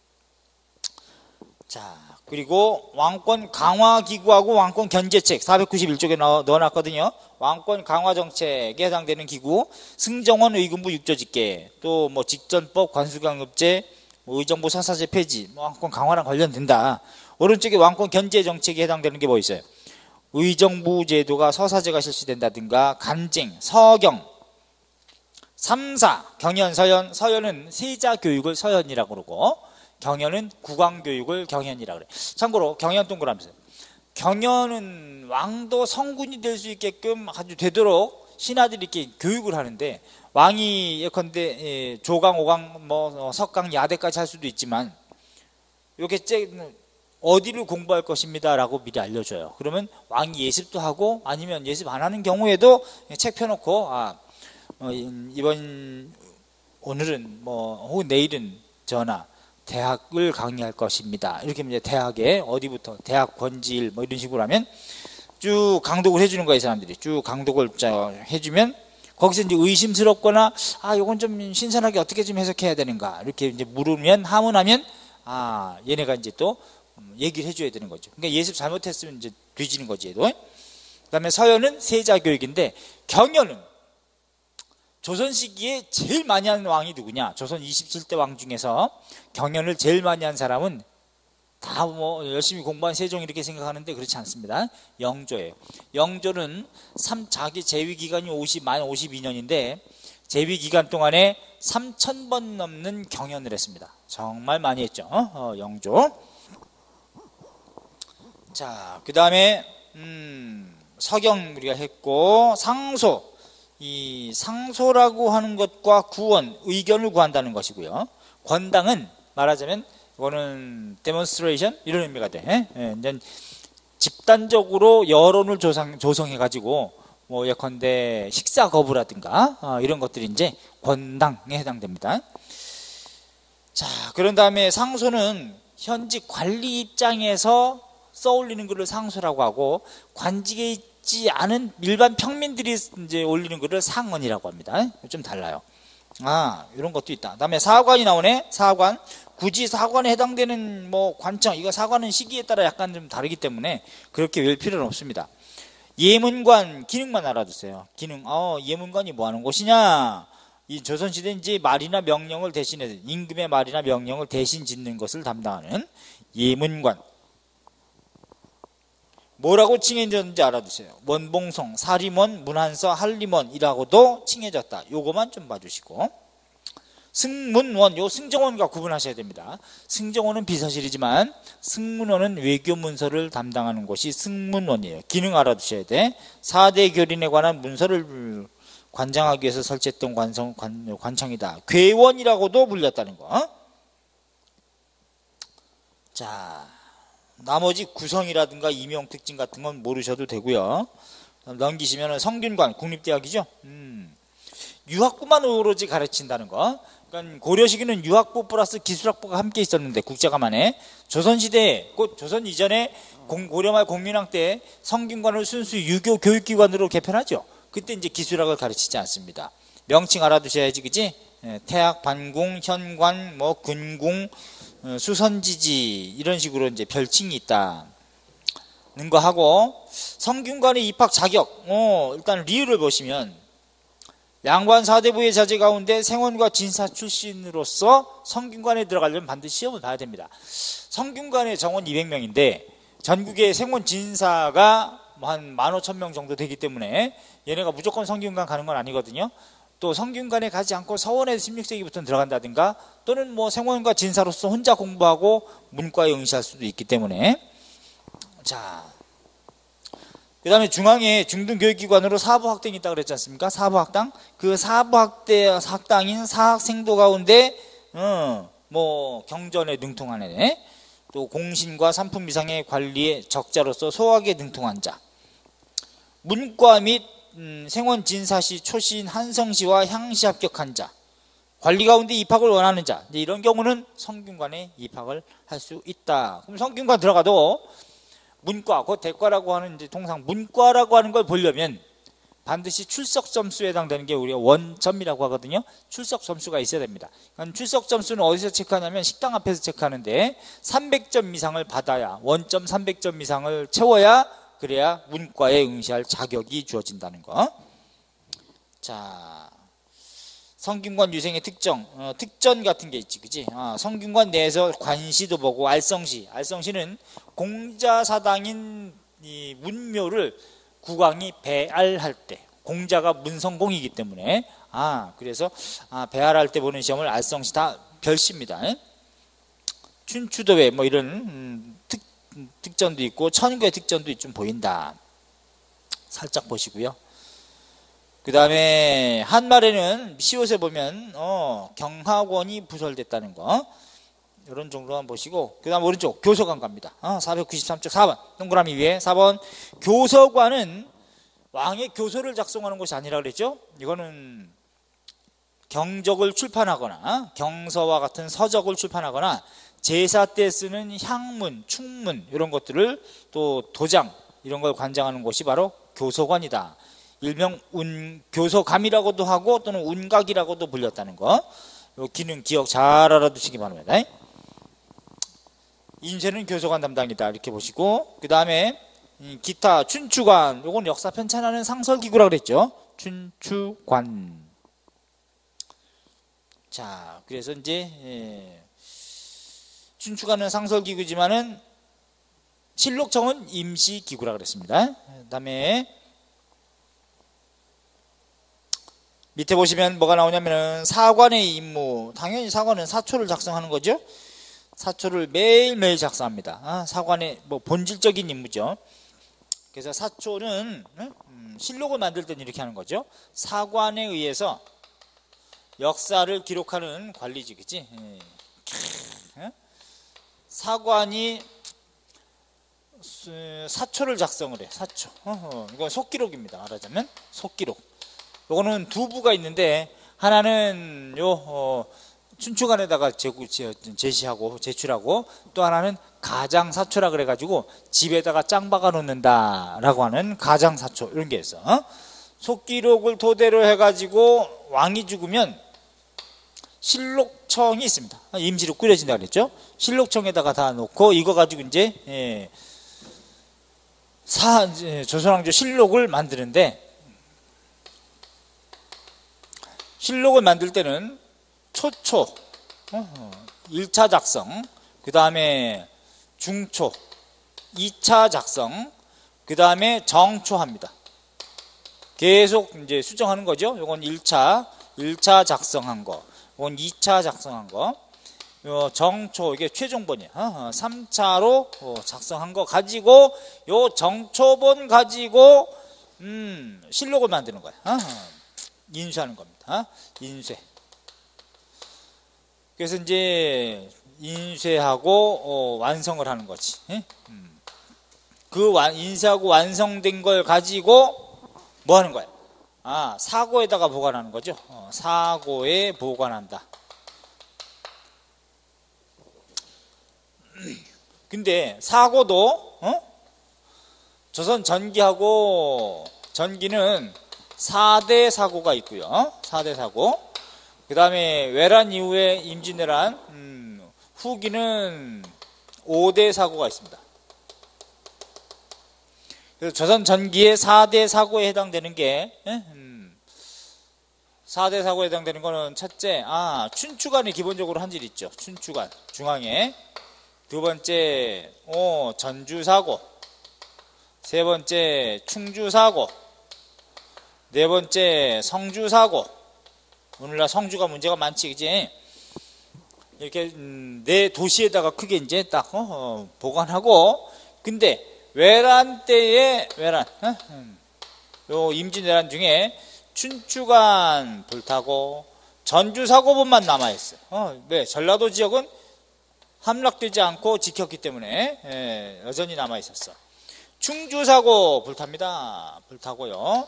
자, 그리고 왕권 강화기구하고 왕권 견제책 491쪽에 넣어놨거든요. 왕권 강화정책에 해당되는 기구, 승정원 의금부 6조 직계, 또 뭐 직전법, 관수강급제, 뭐 의정부 사사제 폐지, 뭐 왕권 강화랑 관련된다. 오른쪽에 왕권 견제정책에 해당되는 게 뭐 있어요? 의정부 제도가 서사제가 실시된다든가 간쟁, 서경, 삼사, 경연, 서연. 서연은 세자 교육을 서연이라고 그러고 경연은 국왕 교육을 경연이라고 그래. 참고로 경연 동그라미. 경연은 왕도 성군이 될 수 있게끔 아주 되도록 신하들이 이렇게 교육을 하는데, 왕이 예컨대 조강, 오강, 뭐 석강, 야대까지 할 수도 있지만 요게 어디를 공부할 것입니다라고 미리 알려줘요. 그러면 왕이 예습도 하고, 아니면 예습 안 하는 경우에도 책 펴놓고 오늘은 혹은 내일은 전하 대학을 강의할 것입니다. 이렇게 이제 대학에 어디부터 대학 번지일 이런 식으로 하면 쭉 강독을 해주는 거예요. 사람들이 쭉 강독을 해주면 거기서 이제 의심스럽거나 이건 좀 신선하게 어떻게 좀 해석해야 되는가 이렇게 이제 물으면 하문하면 얘네가 이제 또 얘기를 해줘야 되는 거죠. 그러니까 예습 잘못했으면 이제 뒤지는 거지 얘도. 그다음에 서연은 세자 교육인데, 경연은 조선 시기에 제일 많이 하는 왕이 누구냐? 조선 27대 왕 중에서 경연을 제일 많이 한 사람은 다 열심히 공부한 세종 이렇게 생각하는데 그렇지 않습니다. 영조예요. 영조는 자기 재위 기간이 만 52년인데 재위 기간 동안에 3,000번 넘는 경연을 했습니다. 정말 많이 했죠. 영조. 자, 그 다음에 서경 우리가 했고, 상소. 이 상소라고 하는 것과 구원, 의견을 구한다는 것이고요. 권당은 말하자면 이거는 데몬스트레이션 이런 의미가 돼. 이제 집단적으로 여론을 조성해가지고 예컨대 식사 거부라든가 이런 것들이 이제 권당에 해당됩니다. 자, 그런 다음에 상소는 현직 관리 입장에서 써올리는 글을 상소라고 하고, 관직에 있지 않은 일반 평민들이 이제 올리는 글을 상언이라고 합니다. 좀 달라요. 이런 것도 있다. 그다음에 사관이 나오네. 사관. 굳이 사관에 해당되는 관청, 이거 사관은 시기에 따라 약간 좀 다르기 때문에 그렇게 외울 필요는 없습니다. 예문관, 기능만 알아두세요. 기능. 예문관이 뭐 하는 곳이냐? 이 조선시대 이제 말이나 명령을 대신해, 임금의 말이나 명령을 대신 짓는 것을 담당하는 예문관. 뭐라고 칭해졌는지 알아두세요. 원봉성, 사림원, 문한서, 한림원이라고도 칭해졌다. 요거만 좀 봐주시고, 승문원, 요 승정원과 구분하셔야 됩니다. 승정원은 비서실이지만 승문원은 외교 문서를 담당하는 곳이 승문원이에요. 기능 알아두셔야 돼. 4대 교린에 관한 문서를 관장하기 위해서 설치했던 관청이다. 괴원이라고도 불렸다는 거. 자, 나머지 구성이라든가 임용 특징 같은 건 모르셔도 되고요. 넘기시면 성균관, 국립대학이죠. 유학부만 오로지 가르친다는 거. 그러니까 고려 시기는 유학부 플러스 기술학부가 함께 있었는데, 국제가만에 조선시대, 곧 조선 이전에 고려말 공민왕 때 성균관을 순수 유교 교육기관으로 개편하죠. 그때 이제 기술학을 가르치지 않습니다. 명칭 알아두셔야지, 그지? 태학, 반궁, 현관, 군궁, 수선지지 이런 식으로 이제 별칭이 있다는 거 하고, 성균관의 입학 자격, 일단 리을을 보시면 양관 사대부의 자제 가운데 생원과 진사 출신으로서 성균관에 들어가려면 반드시 시험을 봐야 됩니다. 성균관의 정원 200명인데 전국의 생원 진사가 한 15,000명 정도 되기 때문에 얘네가 무조건 성균관 가는 건 아니거든요. 또 성균관에 가지 않고 서원에 16세기부터 들어간다든가, 또는 생원과 진사로서 혼자 공부하고 문과에 응시할 수도 있기 때문에. 자, 그 다음에 중앙에 중등교육기관으로 사부학당이 있다고 그랬지 않습니까? 사부학당. 그 사부학당인 사학생도 가운데 경전에 능통한 애, 또 공신과 산품 이상의 관리에 적자로서 소학에 능통한 자, 문과 및 생원 진사시 초신 한성시와 향시 합격한 자, 관리 가운데 입학을 원하는 자, 이런 경우는 성균관에 입학을 할 수 있다. 그럼 성균관 들어가도 문과, 그 대과라고 하는 이제 통상 문과라고 하는 걸 보려면 반드시 출석 점수에 해당되는 게 우리가 원점이라고 하거든요. 출석 점수가 있어야 됩니다. 그러니까 출석 점수는 어디서 체크하냐면 식당 앞에서 체크하는데 300점 이상을 받아야, 원점 300점 이상을 채워야, 그래야 문과에 응시할 자격이 주어진다는 거. 자, 성균관 유생의 특정, 특전 같은 게 있지, 그지? 성균관 내에서 관시도 보고, 알성시는 공자사당인 이 문묘를 국왕이 배알할 때, 공자가 문성공이기 때문에 그래서 배알할 때 보는 시험을 알성시 다 별시입니다. 춘추도회 뭐 이런 특전도 있고 천구의 특전도 좀 보인다. 살짝 보시고요. 그 다음에 한말에는 시옷에 보면 경하권이 부설됐다는 거, 이런 정도만 보시고, 그 다음 오른쪽 교서관 갑니다. 493쪽 4번 동그라미 위에 4번 교서관은 왕의 교서를 작성하는 것이 아니라 그랬죠. 이거는 경적을 출판하거나 경서와 같은 서적을 출판하거나 제사 때 쓰는 향문, 충문 이런 것들을, 또 도장 이런 걸 관장하는 곳이 바로 교서관이다. 일명 교서감이라고도 하고 또는 운각이라고도 불렸다는 거, 이 기능 기억 잘 알아두시기 바랍니다. 인쇄는 교서관 담당이다 이렇게 보시고, 그 다음에 기타 춘추관, 요건 역사 편찬하는 상설기구라고 그랬죠. 춘추관. 자, 그래서 이제 춘추관은 상설기구지만은 실록청은 임시기구라고 그랬습니다. 그 다음에 밑에 보시면 뭐가 나오냐면은 사관의 임무, 당연히 사관은 사초를 작성하는 거죠. 사초를 매일매일 작성합니다. 사관의 뭐 본질적인 임무죠. 그래서 사초는 실록을 만들 때는 이렇게 하는 거죠. 사관에 의해서 역사를 기록하는 관리직이지. 사관이 사초를 작성을 해. 사초. 이건 속기록입니다. 말하자면 속기록. 요거는 두 부가 있는데, 하나는 춘추관에다가 제시하고 제출하고, 또 하나는 가장사초라 그래가지고 집에다가 짱 박아 놓는다 라고 하는 가장사초, 이런 게 있어. 속기록을 토대로 해가지고 왕이 죽으면 실록청이 있습니다. 임시로 꾸려진다 그랬죠. 실록청에다가 다 놓고 이거 가지고 이제 조선왕조 실록을 만드는데, 실록을 만들 때는 초초 1차 작성, 그 다음에 중초 2차 작성, 그 다음에 정초합니다. 계속 이제 수정하는 거죠. 요건 1차 작성한 거, 요건 2차 작성한 거, 요 정초, 이게 최종본이에요. 3차로 작성한 거 가지고, 요 정초본 가지고 실록을 만드는 거예요. 인쇄하는 겁니다. 인쇄. 그래서 이제 인쇄하고 완성을 하는 거지. 그 인쇄하고 완성된 걸 가지고 뭐 하는 거야? 사고에다가 보관하는 거죠. 사고에 보관한다. 근데 사고도 조선 전기하고, 전기는 4대 사고가 있고요. 4대 사고. 그 다음에 외란 이후에 임진왜란 후기는 5대 사고가 있습니다. 그래서 조선 전기의 4대 사고에 해당되는 게, 4대 사고에 해당되는 거는 첫째, 춘추관이 기본적으로 한 질 있죠. 춘추관 중앙에. 두 번째 전주사고, 세 번째 충주사고, 네 번째 성주사고. 오늘날 성주가 문제가 많지, 그지? 이렇게 네 도시에다가 크게 이제 딱 보관하고. 근데 외란 때의 요 임진왜란 중에 춘추관 불타고 전주사고본만 남아있어요. 왜? 전라도 지역은 함락되지 않고 지켰기 때문에 여전히 남아있었어. 충주사고 불탑니다. 불타고요.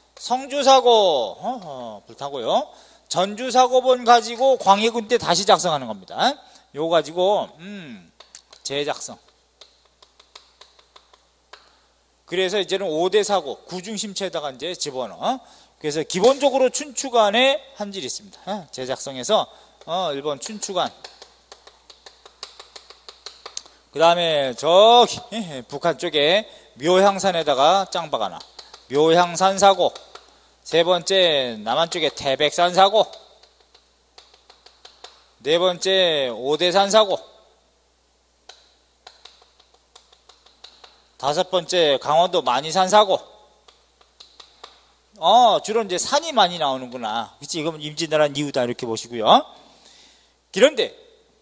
성주사고 불타고요. 전주사고본 가지고 광해군 때 다시 작성하는 겁니다. 요거 가지고 재작성. 그래서 이제는 5대 사고, 구중심체에다가 이제 집어넣어. 그래서 기본적으로 춘추관에 한 질 있습니다. 재작성해서 1번 춘추관. 그 다음에 저기 북한 쪽에 묘향산에다가 짱 박아놔. 묘향산 사고. 세 번째 남한 쪽에 태백산 사고. 네 번째 오대산 사고. 다섯 번째, 강원도 만이산 사고. 주로 이제 산이 많이 나오는구나. 그치? 이건 임진왜란 이유다. 이렇게 보시고요. 그런데,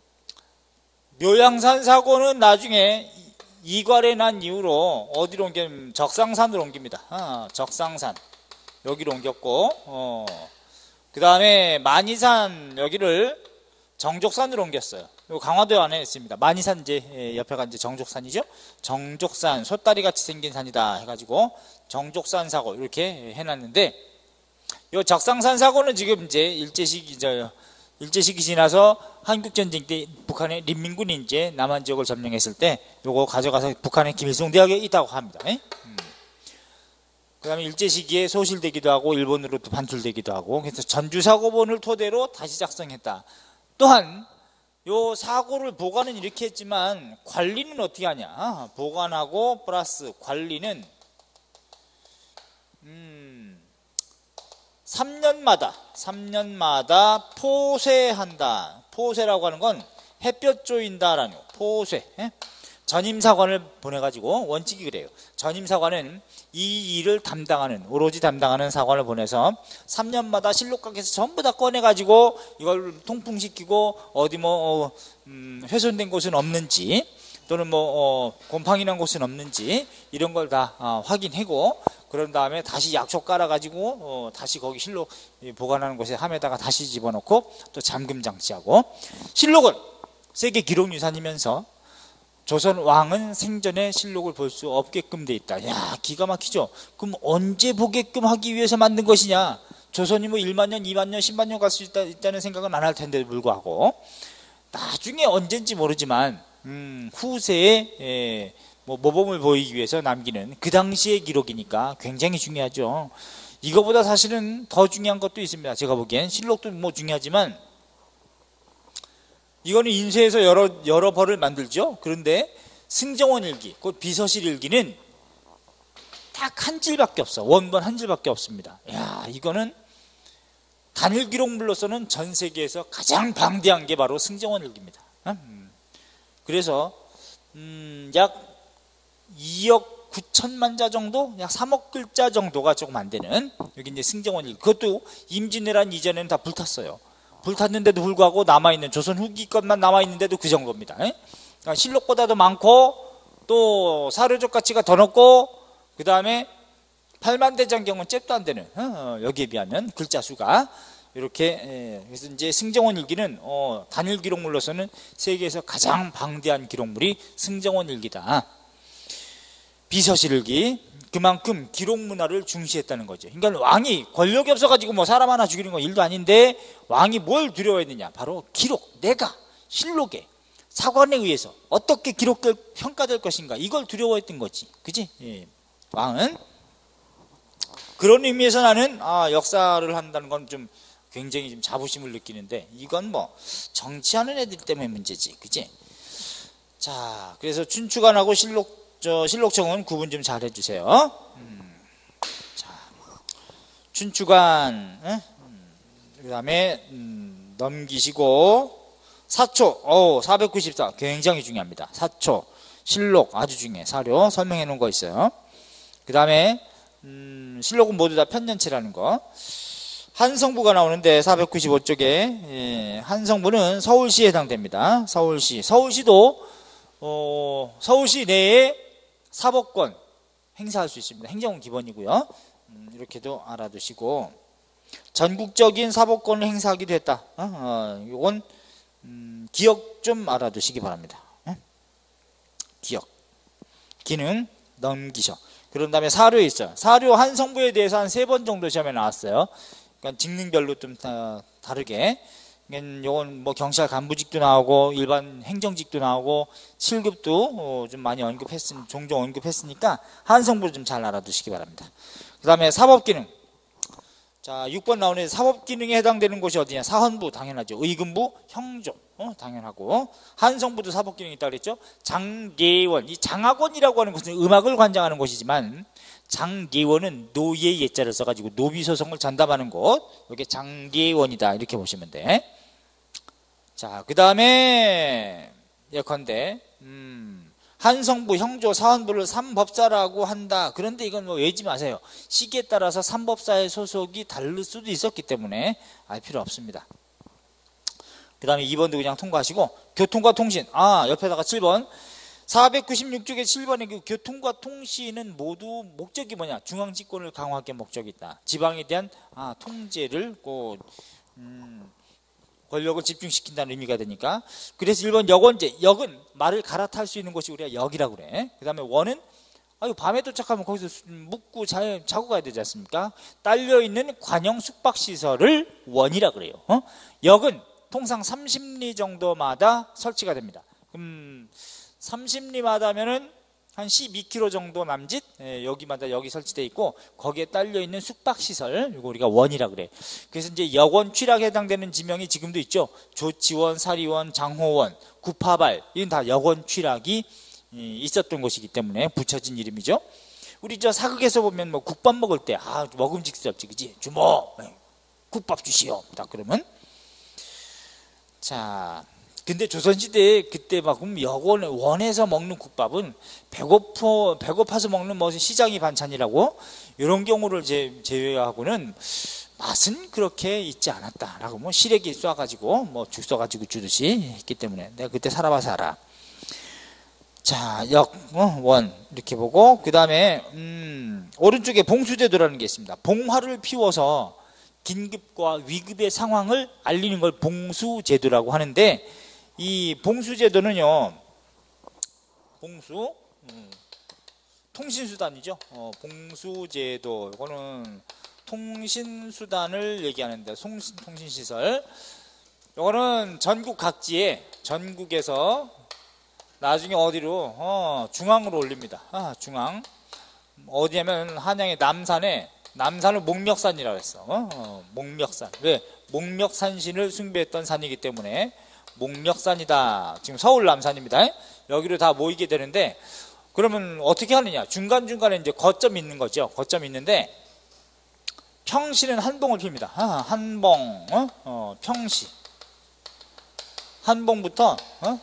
묘양산 사고는 나중에 이괄해 난 이후로 어디로 옮기면 적상산으로 옮깁니다. 적상산. 여기로 옮겼고, 그 다음에 만이산 여기를 정족산으로 옮겼어요. 강화도 안에 있습니다. 만이산 이제 옆에가 이제 정족산이죠. 정족산, 솥다리 같이 생긴 산이다 해가지고 정족산 사고 이렇게 해놨는데, 요 적상산 사고는 지금 이제 일제시기 지나서 한국전쟁 때 북한의 린민군이 이제 남한 지역을 점령했을 때 요거 가져가서 북한의 김일성 대학에 있다고 합니다. 그 다음에 일제시기에 소실되기도 하고 일본으로 또 반출되기도 하고, 그래서 전주사고본을 토대로 다시 작성했다. 또한 요 사고를 보관은 이렇게 했지만 관리는 어떻게 하냐. 보관하고 플러스 관리는 3년마다 포쇄한다. 포쇄라고 하는 건 햇볕 조인다라는 거. 포쇄. 전임사관을 보내가지고, 원칙이 그래요. 전임사관은 이 일을 담당하는, 오로지 담당하는 사관을 보내서 3년마다 실록각에서 전부 다 꺼내가지고 이걸 통풍시키고, 어디 훼손된 곳은 없는지, 또는 곰팡이 난 곳은 없는지, 이런 걸 다 확인하고, 그런 다음에 다시 약초 깔아가지고 다시 거기 실록 보관하는 곳에 함에다가 다시 집어넣고 또 잠금 장치하고. 실록은 세계 기록유산이면서 조선 왕은 생전에 실록을 볼 수 없게끔 돼 있다. 야, 기가 막히죠. 그럼 언제 보게끔 하기 위해서 만든 것이냐. 조선이 1만 년, 2만 년, 10만 년 갈 수 있다는 생각은 안 할 텐데도 불구하고 나중에 언젠지 모르지만 후세에 모범을 보이기 위해서 남기는 그 당시의 기록이니까 굉장히 중요하죠. 이거보다 사실은 더 중요한 것도 있습니다. 제가 보기엔 실록도 중요하지만 이거는 인쇄해서 여러 벌을 만들죠. 그런데 승정원 일기, 곧 비서실 일기는 딱 한 질밖에 없어. 원본 한 질밖에 없습니다. 야, 이거는 단일 기록물로서는 전 세계에서 가장 방대한 게 바로 승정원 일기입니다. 그래서 약 2억 9천만 자 정도, 약 3억 글자 정도가 조금 안 되는, 여기 이제 승정원 일기. 그것도 임진왜란 이전에는 다 불탔어요. 불탔는데도 불구하고 남아있는, 조선 후기 것만 남아있는데도 그 정도입니다. 그러니까 실록보다도 많고, 또 사료적 가치가 더 높고, 그 다음에 팔만대장경은 잽도 안 되는, 여기에 비하면 글자 수가 이렇게. 그래서 이제 승정원 일기는 단일 기록물로서는 세계에서 가장 방대한 기록물이 승정원 일기다. 비서실 일기, 그만큼 기록 문화를 중시했다는 거죠. 그러니까 왕이 권력이 없어가지고 사람 하나 죽이는 건 일도 아닌데, 왕이 뭘 두려워했느냐. 바로 기록, 내가 실록에 사관에 의해서 어떻게 기록될, 평가될 것인가, 이걸 두려워했던 거지. 그지? 예. 왕은 그런 의미에서 나는 역사를 한다는 건 좀 굉장히 좀 자부심을 느끼는데, 이건 정치하는 애들 때문에 문제지. 그지? 자, 그래서 춘추관하고 실록청은 구분 좀 잘 해주세요. 자, 춘추관, 그 다음에 넘기시고, 사초, 494 굉장히 중요합니다. 사초, 실록 아주 중요해. 사료 설명해 놓은 거 있어요. 그 다음에 실록은 모두 다 편년체라는 거. 한성부가 나오는데 495쪽에 한성부는 서울시에 해당됩니다. 서울시도 서울시 내에 사법권 행사할 수 있습니다. 행정은 기본이고요. 이렇게도 알아두시고, 전국적인 사법권을 행사하기도 했다. 이건 기억 좀 알아두시기 바랍니다. 기억, 기능 넘기셔. 그런 다음에 사료에 있어요. 사료 한성부에 대해서 한 3번 정도 시험에 나왔어요. 그러니까 직능별로 좀 다르게. 요건 경찰 간부직도 나오고 일반 행정직도 나오고 7급도 좀 많이 종종 언급했으니까 한성부를 좀 잘 알아두시기 바랍니다. 그 다음에 사법기능. 자, 6번 나오는 사법기능에 해당되는 곳이 어디냐? 사헌부 당연하죠. 의금부, 형조 당연하고, 한성부도 사법기능이 있다고 그랬죠. 장례원, 이 장학원이라고 하는 것은 음악을 관장하는 곳이지만, 장례원은 노예의 예자를 써가지고 노비소송을 전담하는 곳, 이게 장례원이다 이렇게 보시면 돼. 자, 그 다음에 예컨대 한성부, 형조, 사원부를 삼법사라고 한다. 그런데 이건 뭐 외지 마세요. 시기에 따라서 삼법사의 소속이 다를 수도 있었기 때문에 알 필요 없습니다. 그 다음에 2번도 그냥 통과하시고, 교통과 통신. 옆에다가 7번. 496쪽에 7번에 그 교통과 통신은 모두 목적이 뭐냐? 중앙집권을 강화하기 목적이 있다. 지방에 대한 통제를 권력을 집중시킨다는 의미가 되니까. 그래서 1번 역원제. 역은 말을 갈아탈 수 있는 곳이 우리가 역이라고 그래. 그 다음에 원은 밤에 도착하면 거기서 묵고 자고 가야 되지 않습니까? 딸려있는 관영 숙박시설을 원이라 그래요. 역은 통상 30리 정도마다 설치가 됩니다. 30리마다 하면은 한 12km 정도 남짓, 여기마다 여기 설치되어 있고, 거기에 딸려있는 숙박시설, 이거 우리가 원이라 그래. 그래서 이제 역원 취락에 해당되는 지명이 지금도 있죠. 조치원, 사리원, 장호원, 구파발, 이건 다 역원 취락이 있었던 곳이기 때문에 붙여진 이름이죠. 우리 저 사극에서 보면 뭐 국밥 먹을 때, 먹음직스럽지, 그지? 주모, 국밥 주시오. 딱 그러면. 자, 근데 조선시대에 그때 막 원에서 먹는 국밥은 배고파서 먹는 뭐 시장이 반찬이라고, 이런 경우를 제외하고는 맛은 그렇게 있지 않았다라고, 뭐 시래기 쏴가지고 뭐 죽 쏴가지고 주듯이 했기 때문에 내가 그때 살아봐서 알아. 자, 원 이렇게 보고, 그 다음에 오른쪽에 봉수제도라는 게 있습니다. 봉화를 피워서 긴급과 위급의 상황을 알리는 걸 봉수제도라고 하는데, 이 봉수제도는요, 통신수단이죠. 봉수제도, 이거는 통신수단을 얘기하는데, 통신시설. 이거는 전국 각지에, 전국에서 나중에 어디로, 중앙으로 올립니다. 중앙. 어디냐면, 한양의 남산을 목멱산이라고 했어. 목멱산. 왜? 목멱산신을 숭배했던 산이기 때문에 목멱산이다. 지금 서울 남산입니다. 여기로 다 모이게 되는데, 그러면 어떻게 하느냐? 중간중간에 이제 거점이 있는 거죠. 거점이 있는데, 평시는 한봉을 핍니다. 한봉, 평시. 한봉부터,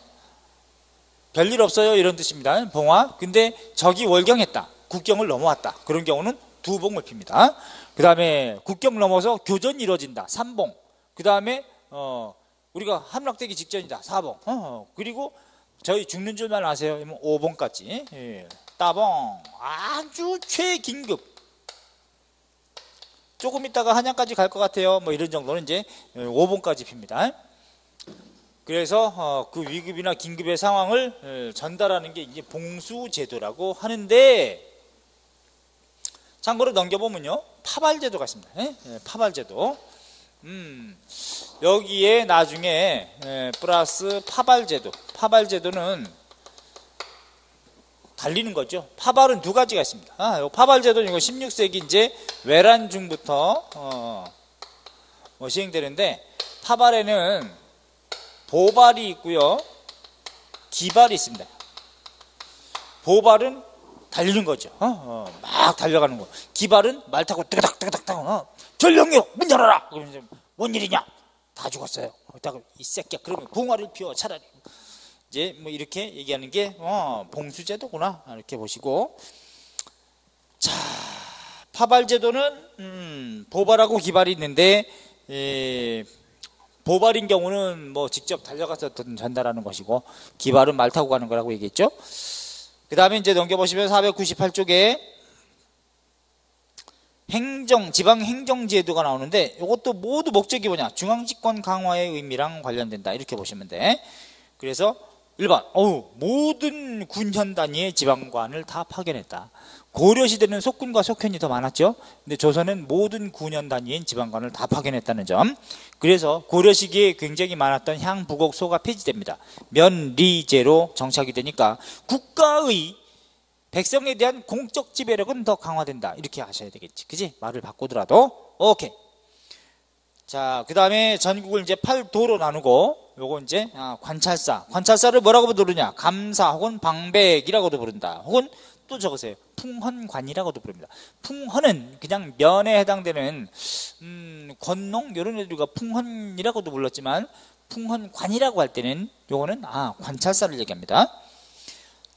별일 없어요. 이런 뜻입니다. 봉화. 근데 적이 월경했다. 국경을 넘어왔다. 그런 경우는 두봉을 핍니다. 그 다음에 국경 넘어서 교전이 이루어진다. 3봉. 그 다음에, 우리가 함락되기 직전이다. 4봉. 그리고 저희 죽는 줄만 아세요. 5봉까지. 따봉. 아주 최긴급. 조금 있다가 한양까지 갈 것 같아요. 뭐 이런 정도는 이제 5봉까지 핍니다. 그래서 그 위급이나 긴급의 상황을 전달하는 게 이제 봉수제도라고 하는데, 참고로 넘겨보면요, 파발제도가 있습니다. 파발제도. 여기에 나중에 플러스 파발제도. 파발제도는 달리는 거죠. 파발은 두 가지가 있습니다. 파발제도는 이거 16세기 이제 외란 중부터 시행되는데, 파발에는 보발이 있고요, 기발이 있습니다. 보발은 달리는 거죠. 막 달려가는 거. 기발은 말 타고 뜨그닥뜨그닥 전령이요, 문 열어라. 그러면 뭔 일이냐? 다 죽었어요. 이 새끼야, 그러면 봉화를 피워 차라리. 이제 뭐 이렇게 얘기하는 게 봉수제도구나, 이렇게 보시고. 자, 파발제도는 보발하고 기발이 있는데, 보발인 경우는 뭐 직접 달려가서 전달하는 것이고, 기발은 말 타고 가는 거라고 얘기했죠. 그 다음에 이제 넘겨보시면 498쪽에 지방행정제도가 나오는데, 이것도 모두 목적이 뭐냐? 중앙집권 강화의 의미랑 관련된다. 이렇게 보시면 돼. 그래서 1번, 모든 군현 단위의 지방관을 다 파견했다. 고려시대는 속군과 속현이 더 많았죠. 근데 조선은 모든 군현 단위의 지방관을 다 파견했다는 점. 그래서 고려 시기에 굉장히 많았던 향부곡소가 폐지됩니다. 면리제로 정착이 되니까 국가의 백성에 대한 공적 지배력은 더 강화된다. 이렇게 하셔야 되겠지. 그지? 말을 바꾸더라도. 오케이. 자, 그 다음에 전국을 이제 8도로 나누고, 요거 이제 관찰사를 뭐라고 부르냐? 감사 혹은 방백이라고도 부른다. 혹은 또 적으세요. 풍헌관이라고도 부릅니다. 풍헌은 그냥 면에 해당되는 건농 이런 애들과 풍헌이라고도 불렀지만, 풍헌관이라고 할 때는 요거는 관찰사를 얘기합니다.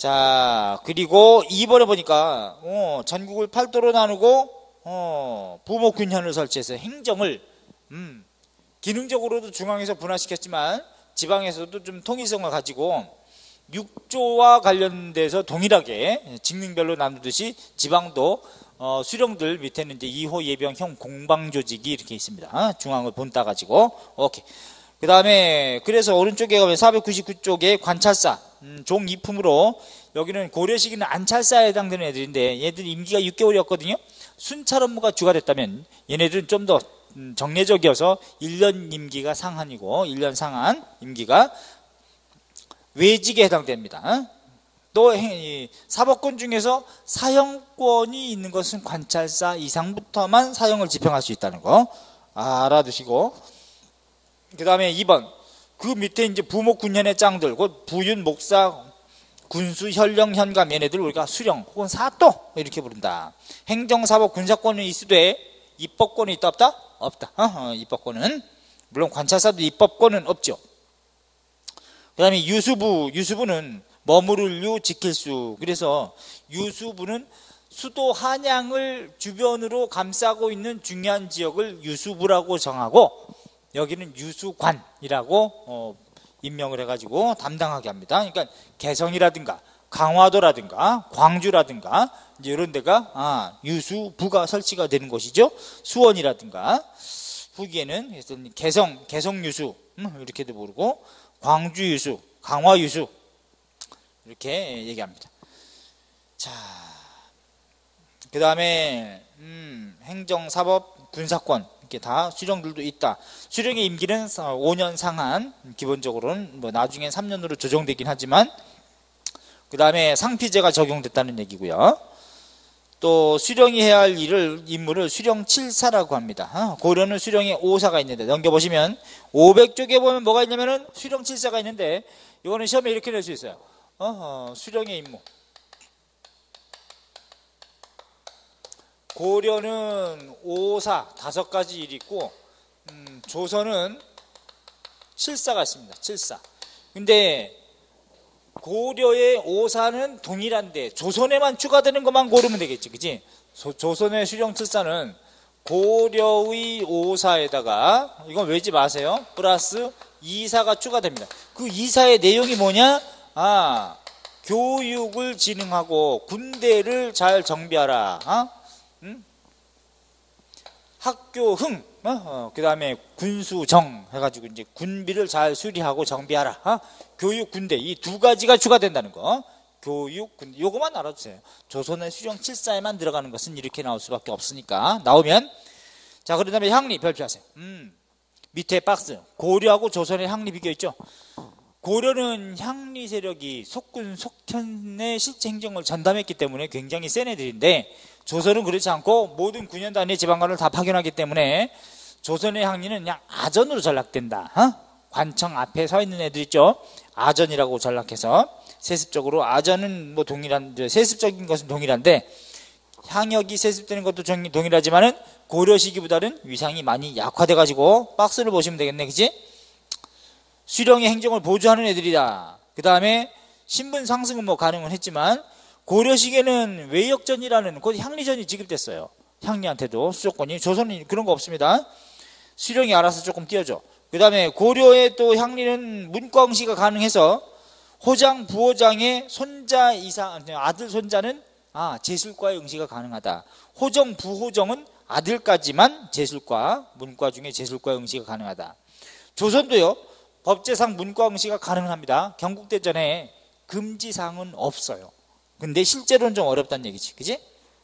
자, 그리고 2번에 보니까 전국을 8도로 나누고 부목균현을 설치해서 행정을 기능적으로도 중앙에서 분화시켰지만 지방에서도 좀 통일성을 가지고 6조와 관련돼서 동일하게 직능별로 나누듯이 지방도 수령들 밑에는 이제 2호 예병형 공방조직이 이렇게 있습니다. 중앙을 본따 가지고. 오케이. 그 다음에 그래서 오른쪽에 가면 499쪽에 관찰사 종 2품으로 여기는 고려시기는 안찰사에 해당되는 애들인데 얘들 임기가 6개월이었거든요. 순찰 업무가 주가 됐다면 얘네들은 좀 더 정례적이어서 1년 임기가 상한이고 1년 상한 임기가 외직에 해당됩니다. 또 사법권 중에서 사형권이 있는 것은 관찰사 이상부터만 사형을 집행할 수 있다는 거 알아두시고, 그 다음에 2번 그 밑에 이제 부목군현의 짱들, 곧 부윤, 목사, 군수, 현령, 현감 얘네들 우리가 수령 혹은 사또 이렇게 부른다. 행정사법 군사권은 있으되 입법권이 있다 없다? 없다. 입법권은 물론 관찰사도 입법권은 없죠. 그 다음에 유수부는 머무를 유 지킬 수. 그래서 유수부는 수도 한양을 주변으로 감싸고 있는 중요한 지역을 유수부라고 정하고 여기는 유수관이라고 임명을 해가지고 담당하게 합니다. 그러니까 개성이라든가 강화도라든가 광주라든가 이제 이런 데가 유수부가 설치가 되는 곳이죠. 수원이라든가 후기에는 개성 유수 이렇게도 부르고 광주 유수, 강화 유수 이렇게 얘기합니다. 자, 그 다음에 행정, 사법, 군사권 이렇게 다 수령들도 있다. 수령의 임기는 5년 상한, 기본적으로는 뭐 나중엔 3년으로 조정되긴 하지만, 그 다음에 상피제가 적용됐다는 얘기고요. 또 수령이 해야 할 임무를 수령 7사라고 합니다. 고려는 수령에 5사가 있는데 넘겨보시면 500쪽에 보면 뭐가 있냐면은 수령 7사가 있는데 이거는 시험에 이렇게 낼 수 있어요. 수령의 임무. 고려는 5사 5가지 일이 있고 조선은 7사가 있습니다. 7사. 근데 고려의 5사는 동일한데 조선에만 추가되는 것만 고르면 되겠지, 그치? 조선의 수령 7사는 고려의 5사에다가 이건 외지 마세요. 플러스 2사가 추가됩니다. 그 2사의 내용이 뭐냐? 교육을 진흥하고 군대를 잘 정비하라. 학교 흥, 그 다음에 군수정 해가지고 이제 군비를 잘 수리하고 정비하라. 교육, 군대 이 2가지가 추가된다는 거. 교육, 군대 요거만 알아두세요. 조선의 수령 7사에만 들어가는 것은 이렇게 나올 수밖에 없으니까 나오면 자, 그 다음에 향리 별표하세요. 밑에 박스 고려하고 조선의 향리 비교 있죠. 고려는 향리 세력이 속군, 속현의 실제 행정을 전담했기 때문에 굉장히 센 애들인데 조선은 그렇지 않고 모든 군현 단위 지방관을 다 파견하기 때문에 조선의 향리는 그냥 아전으로 전락된다. 관청 앞에 서 있는 애들 있죠. 아전이라고 전락해서 세습적으로 아전은 뭐 세습적인 것은 동일한데 향역이 세습되는 것도 동일하지만은 고려 시기보다는 위상이 많이 약화돼 가지고 박스를 보시면 되겠네, 그치? 수령의 행정을 보조하는 애들이다. 그 다음에 신분 상승은 뭐 가능은 했지만 고려 시기에는 외역전이라는 곧 향리전이 지급됐어요. 향리한테도 수조권이. 조선은 그런 거 없습니다. 수령이 알아서 조금 띄워줘. 그 다음에 고려의 또 향리는 문과응시가 가능해서 호장, 부호장의 손자 이상, 아들, 손자는 제술과의 응시가 가능하다. 호정, 부호정은 아들까지만 제술과, 문과 중에 제술과의 응시가 가능하다. 조선도요, 법제상 문과 응시가 가능합니다. 경국대전에 금지사항은 없어요. 근데 실제로는 좀 어렵다는 얘기지, 그지?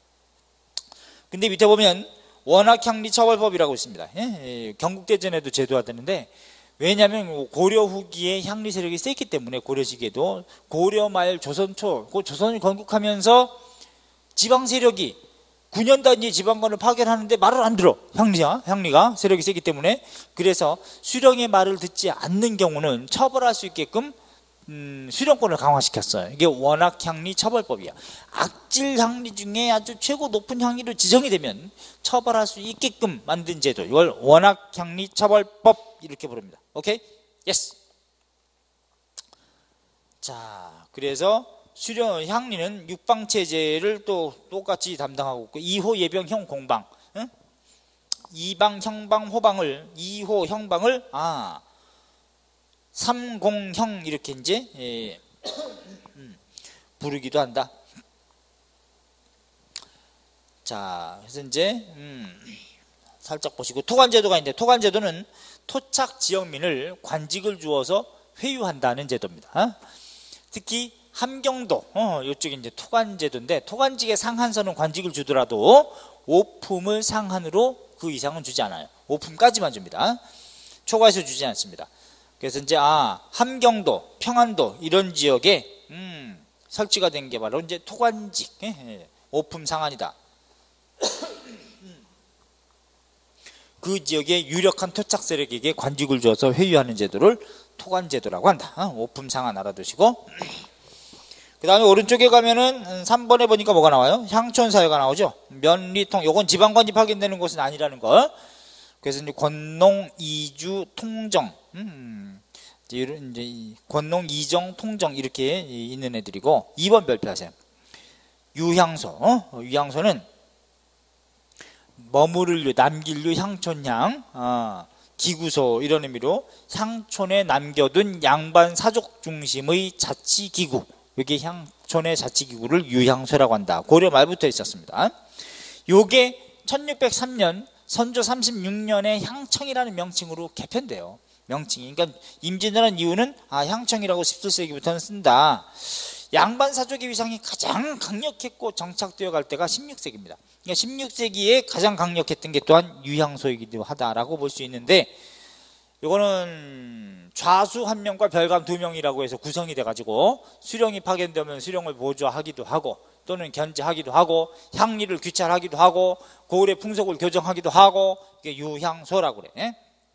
근데 밑에 보면 원학향리처벌법이라고 있습니다. 경국대전에도 제도화 되는데 왜냐하면 고려 후기에 향리 세력이 세기 때문에 고려 시기에도 고려 말 조선 초, 조선이 건국하면서 지방 세력이 9년 단위의 지방관을 파견하는데 말을 안 들어. 향리가 세력이 세기 때문에. 그래서 수령의 말을 듣지 않는 경우는 처벌할 수 있게끔 수령권을 강화시켰어요. 이게 원학향리 처벌법이야. 악질 향리 중에 아주 최고 높은 향리로 지정이 되면 처벌할 수 있게끔 만든 제도. 이걸 원학향리 처벌법 이렇게 부릅니다. 오케이? 예스. 자, 그래서 향리는 육방체제를 또 똑같이 담당하고 있고 2호 예병형 공방, 응? 2방 형방 호방을 2호 형방을 3공형 이렇게 이제 부르기도 한다. 자, 그래서 이제 살짝 보시고 토관제도가 있는데 토관제도는 토착 지역민을 관직을 주어서 회유한다는 제도입니다. 특히 함경도 이쪽이 이제 토관제도인데 토관직의 상한선은 관직을 주더라도 오품을 상한으로 그 이상은 주지 않아요. 오품까지만 줍니다. 초과해서 주지 않습니다. 그래서 이제 함경도, 평안도 이런 지역에 설치가 된 게 바로 이제 토관직 오품 상한이다. 그 지역의 유력한 토착 세력에게 관직을 주어서 회유하는 제도를 토관제도라고 한다. 오품 상한 알아두시고 그 다음에 오른쪽에 가면은 3번에 보니까 뭐가 나와요? 향촌사회가 나오죠. 면리통 요건 지방관직 파견되는 곳은 아니라는 거. 그래서 이제 권농 이주 통정 이제 권농 이정 통정 이렇게 있는 애들이고 2번 별표하세요. 유향소 유향소는 머무를류 남길류 향촌향 기구소 이런 의미로 향촌에 남겨둔 양반 사족 중심의 자치기구, 이게 향촌의 자치기구를 유향소라고 한다. 고려 말부터 있었습니다. 요게 1603년 선조 36년에 향청이라는 명칭으로 개편돼요. 명칭이. 그러니까 임진왜란 이유는 향청이라고 17세기부터는 쓴다. 양반 사족의 위상이 가장 강력했고 정착되어 갈 때가 16세기입니다. 그러니까 16세기에 가장 강력했던 게 또한 유향소이기도 하다라고 볼 수 있는데, 이거는 좌수 1명과 별감 2명이라고 해서 구성이 돼가지고 수령이 파견되면 수령을 보조하기도 하고 또는 견제하기도 하고 향리를 귀찰하기도 하고 고을의 풍속을 교정하기도 하고, 이게 유향소라고 그래.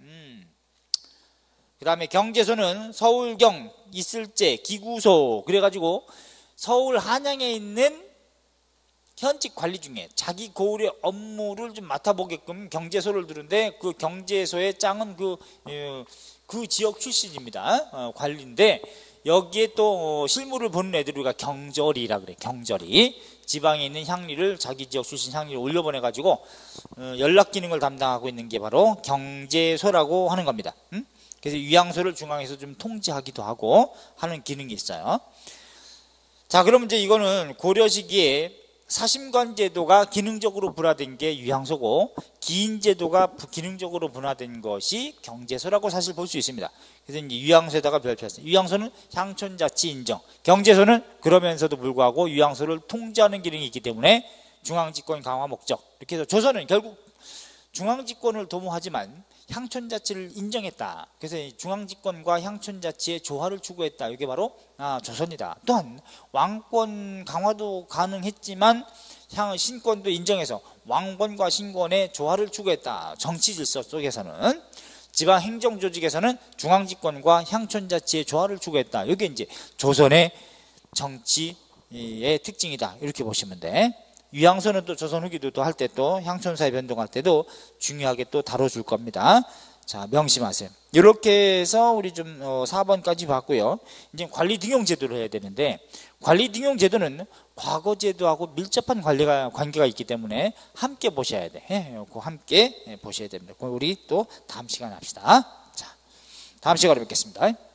그 다음에 경제소는 서울경, 이슬제, 기구소, 그래가지고 서울 한양에 있는 현직 관리 중에 자기 고을의 업무를 좀 맡아보게끔 경제소를 두는데, 그 경제소의 짱은 그 지역 출신입니다. 관리인데 여기에 또 실무를 보는 애들 우리가 경절이라 그래. 경절이 지방에 있는 향리를 자기 지역 출신 향리를 올려보내가지고 연락 기능을 담당하고 있는 게 바로 경제소라고 하는 겁니다. 그래서 유향소를 중앙에서 좀 통제하기도 하고 하는 기능이 있어요. 자, 그럼 이제 이거는 고려 시기에 사심관 제도가 기능적으로 분화된 게 유향소고, 기인 제도가 기능적으로 분화된 것이 경제소라고 사실 볼 수 있습니다. 그래서 이제 유향소에다가 별표했어요. 유향소는 향촌자치 인정, 경제소는 그러면서도 불구하고 유향소를 통제하는 기능이 있기 때문에 중앙집권 강화 목적. 이렇게 해서 조선은 결국 중앙집권을 도모하지만 향촌자치를 인정했다. 그래서 중앙집권과 향촌자치의 조화를 추구했다. 이게 바로 조선이다. 또한 왕권 강화도 가능했지만 신권도 인정해서 왕권과 신권의 조화를 추구했다. 정치질서 속에서는, 지방행정조직에서는 중앙집권과 향촌자치의 조화를 추구했다. 이게 이제 조선의 정치의 특징이다. 이렇게 보시면 돼. 유향소는 또 조선 후기도 또 할 때 또 향촌사회 변동할 때도 중요하게 또 다뤄줄 겁니다. 자, 명심하세요. 이렇게 해서 우리 좀 4번까지 봤고요. 이제 관리등용제도를 해야 되는데, 관리등용제도는 과거제도하고 밀접한 관계가 있기 때문에 함께 보셔야 돼. 함께 보셔야 됩니다. 우리 또 다음 시간에 합시다. 자, 다음 시간에 뵙겠습니다.